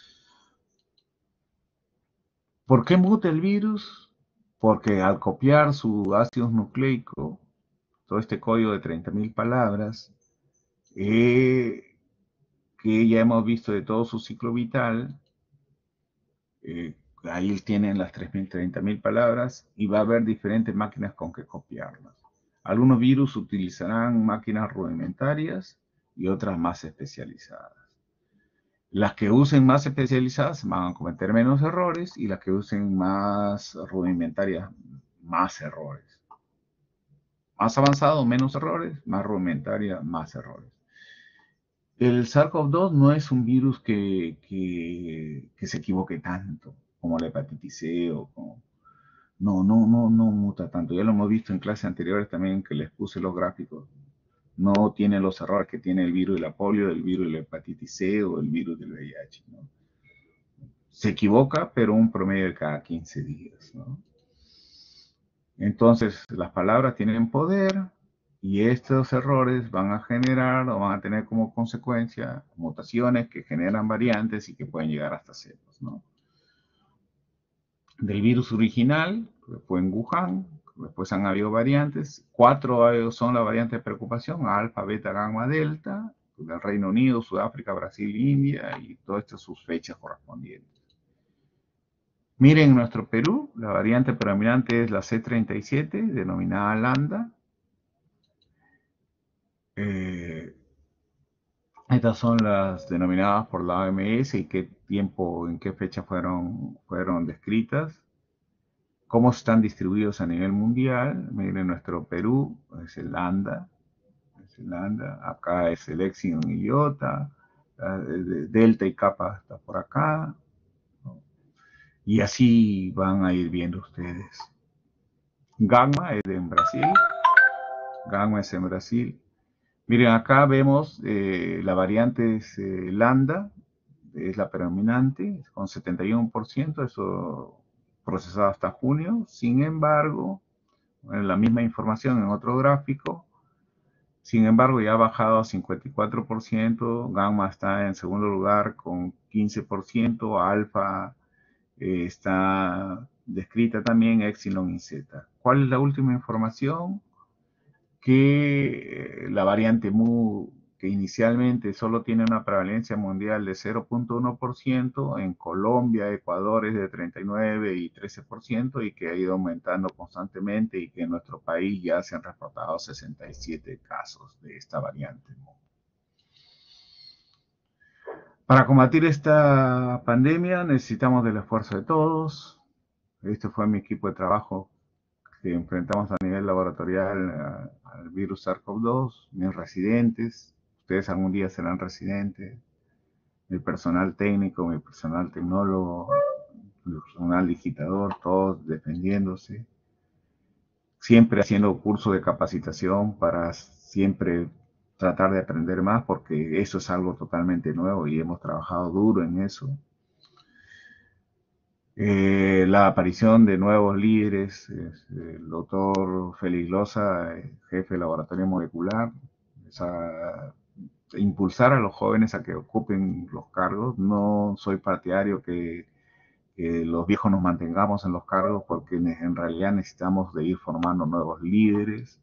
¿Por qué muta el virus? Porque al copiar su ácido nucleico, todo este código de treinta mil palabras, eh, que ya hemos visto de todo su ciclo vital, eh, ahí tienen las tres mil, treinta mil palabras y va a haber diferentes máquinas con que copiarlas. Algunos virus utilizarán máquinas rudimentarias y otras más especializadas. Las que usen más especializadas van a cometer menos errores y las que usen más rudimentarias, más errores. Más avanzado, menos errores, más rudimentaria, más errores. El SARS-CoV dos no es un virus que, que, que se equivoque tanto como la hepatitis C o como... No, no, no, no muta tanto. Ya lo hemos visto en clases anteriores también que les puse los gráficos. No tiene los errores que tiene el virus de la polio, el virus de la hepatitis C o el virus del V I H, ¿no? Se equivoca, pero un promedio de cada quince días, ¿no? Entonces, las palabras tienen poder y estos errores van a generar o van a tener como consecuencia mutaciones que generan variantes y que pueden llegar hasta cepas, ¿no? Del virus original, que fue en Wuhan, después han habido variantes, cuatro son las variantes de preocupación: alfa, beta, gamma, delta, del Reino Unido, Sudáfrica, Brasil, India, y todas estas sus fechas correspondientes. Miren, en nuestro Perú, la variante predominante es la C treinta y siete, denominada lambda. Eh, estas son las denominadas por la O M S y qué tiempo, en qué fecha fueron, fueron descritas. Cómo están distribuidos a nivel mundial. Miren, nuestro Perú es el lambda, es el lambda. Acá es el Epsilon y Iota, Delta y Kappa está por acá, ¿no? Y así van a ir viendo ustedes. Gamma es en Brasil, Gamma es en Brasil. Miren, acá vemos eh, la variante es, eh, lambda, es la predominante, con setenta y uno por ciento, eso procesado hasta junio. Sin embargo, la misma información en otro gráfico, sin embargo ya ha bajado a cincuenta y cuatro por ciento, gamma está en segundo lugar con quince por ciento, alfa eh, está descrita también, epsilon y zeta. ¿Cuál es la última información? Que eh, la variante Mu, que inicialmente solo tiene una prevalencia mundial de cero punto uno por ciento, en Colombia, Ecuador es de treinta y nueve y trece por ciento, y que ha ido aumentando constantemente, y que en nuestro país ya se han reportado sesenta y siete casos de esta variante Mu. Para combatir esta pandemia necesitamos del esfuerzo de todos. Este fue mi equipo de trabajo que enfrentamos a nivel laboratorial a, al virus SARS-CoV dos, mis residentes, ustedes algún día serán residentes, mi personal técnico, mi personal tecnólogo, mi personal digitador, todos defendiéndose, siempre haciendo cursos de capacitación para siempre tratar de aprender más, porque eso es algo totalmente nuevo y hemos trabajado duro en eso. Eh, la aparición de nuevos líderes, es, el doctor Félix Loza, jefe de laboratorio molecular, esa, impulsar a los jóvenes a que ocupen los cargos. No soy partidario que, que los viejos nos mantengamos en los cargos, porque en realidad necesitamos de ir formando nuevos líderes.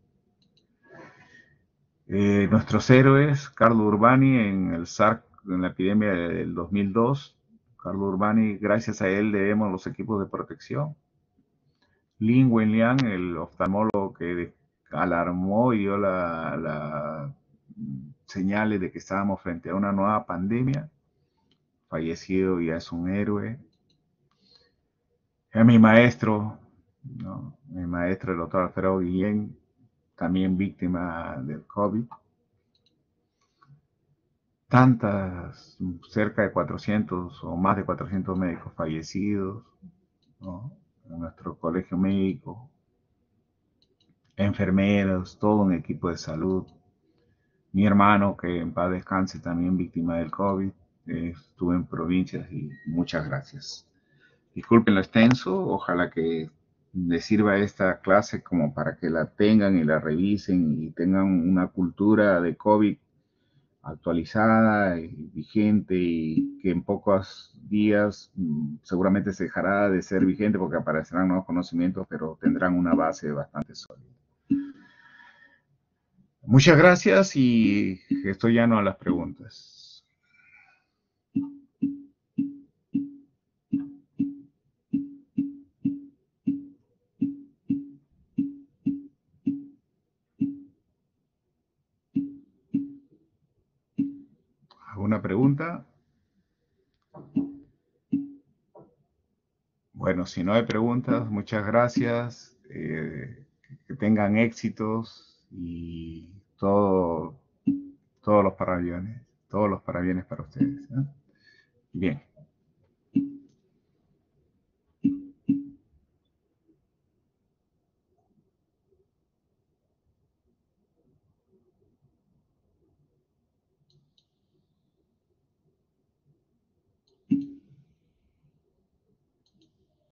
Eh, nuestros héroes, Carlo Urbani en el SARS, en la epidemia del dos mil dos, Carlo Urbani, gracias a él debemos los equipos de protección. Lin Wenliang, el oftalmólogo que alarmó y dio la, la señales de que estábamos frente a una nueva pandemia, fallecido, ya es un héroe. Es mi maestro, ¿no? Mi maestro, el doctor Alfredo Guillén, también víctima del COVID. Tantas, cerca de cuatrocientos o más de cuatrocientos médicos fallecidos, ¿no? En nuestro colegio médico, enfermeros, todo un equipo de salud. Mi hermano, que en paz descanse, también víctima del COVID, eh, estuve en provincias, y muchas gracias. Disculpen lo extenso, ojalá que les sirva esta clase como para que la tengan y la revisen y tengan una cultura de COVID actualizada y vigente, y que en pocos días mmm, seguramente se dejará de ser vigente porque aparecerán nuevos conocimientos, pero tendrán una base bastante sólida. Muchas gracias y estoy llano a las preguntas. ¿Alguna pregunta? Bueno, si no hay preguntas, muchas gracias. Eh, que tengan éxitos y todo, todos los parabienes, todos los parabienes para ustedes, ¿eh? Bien.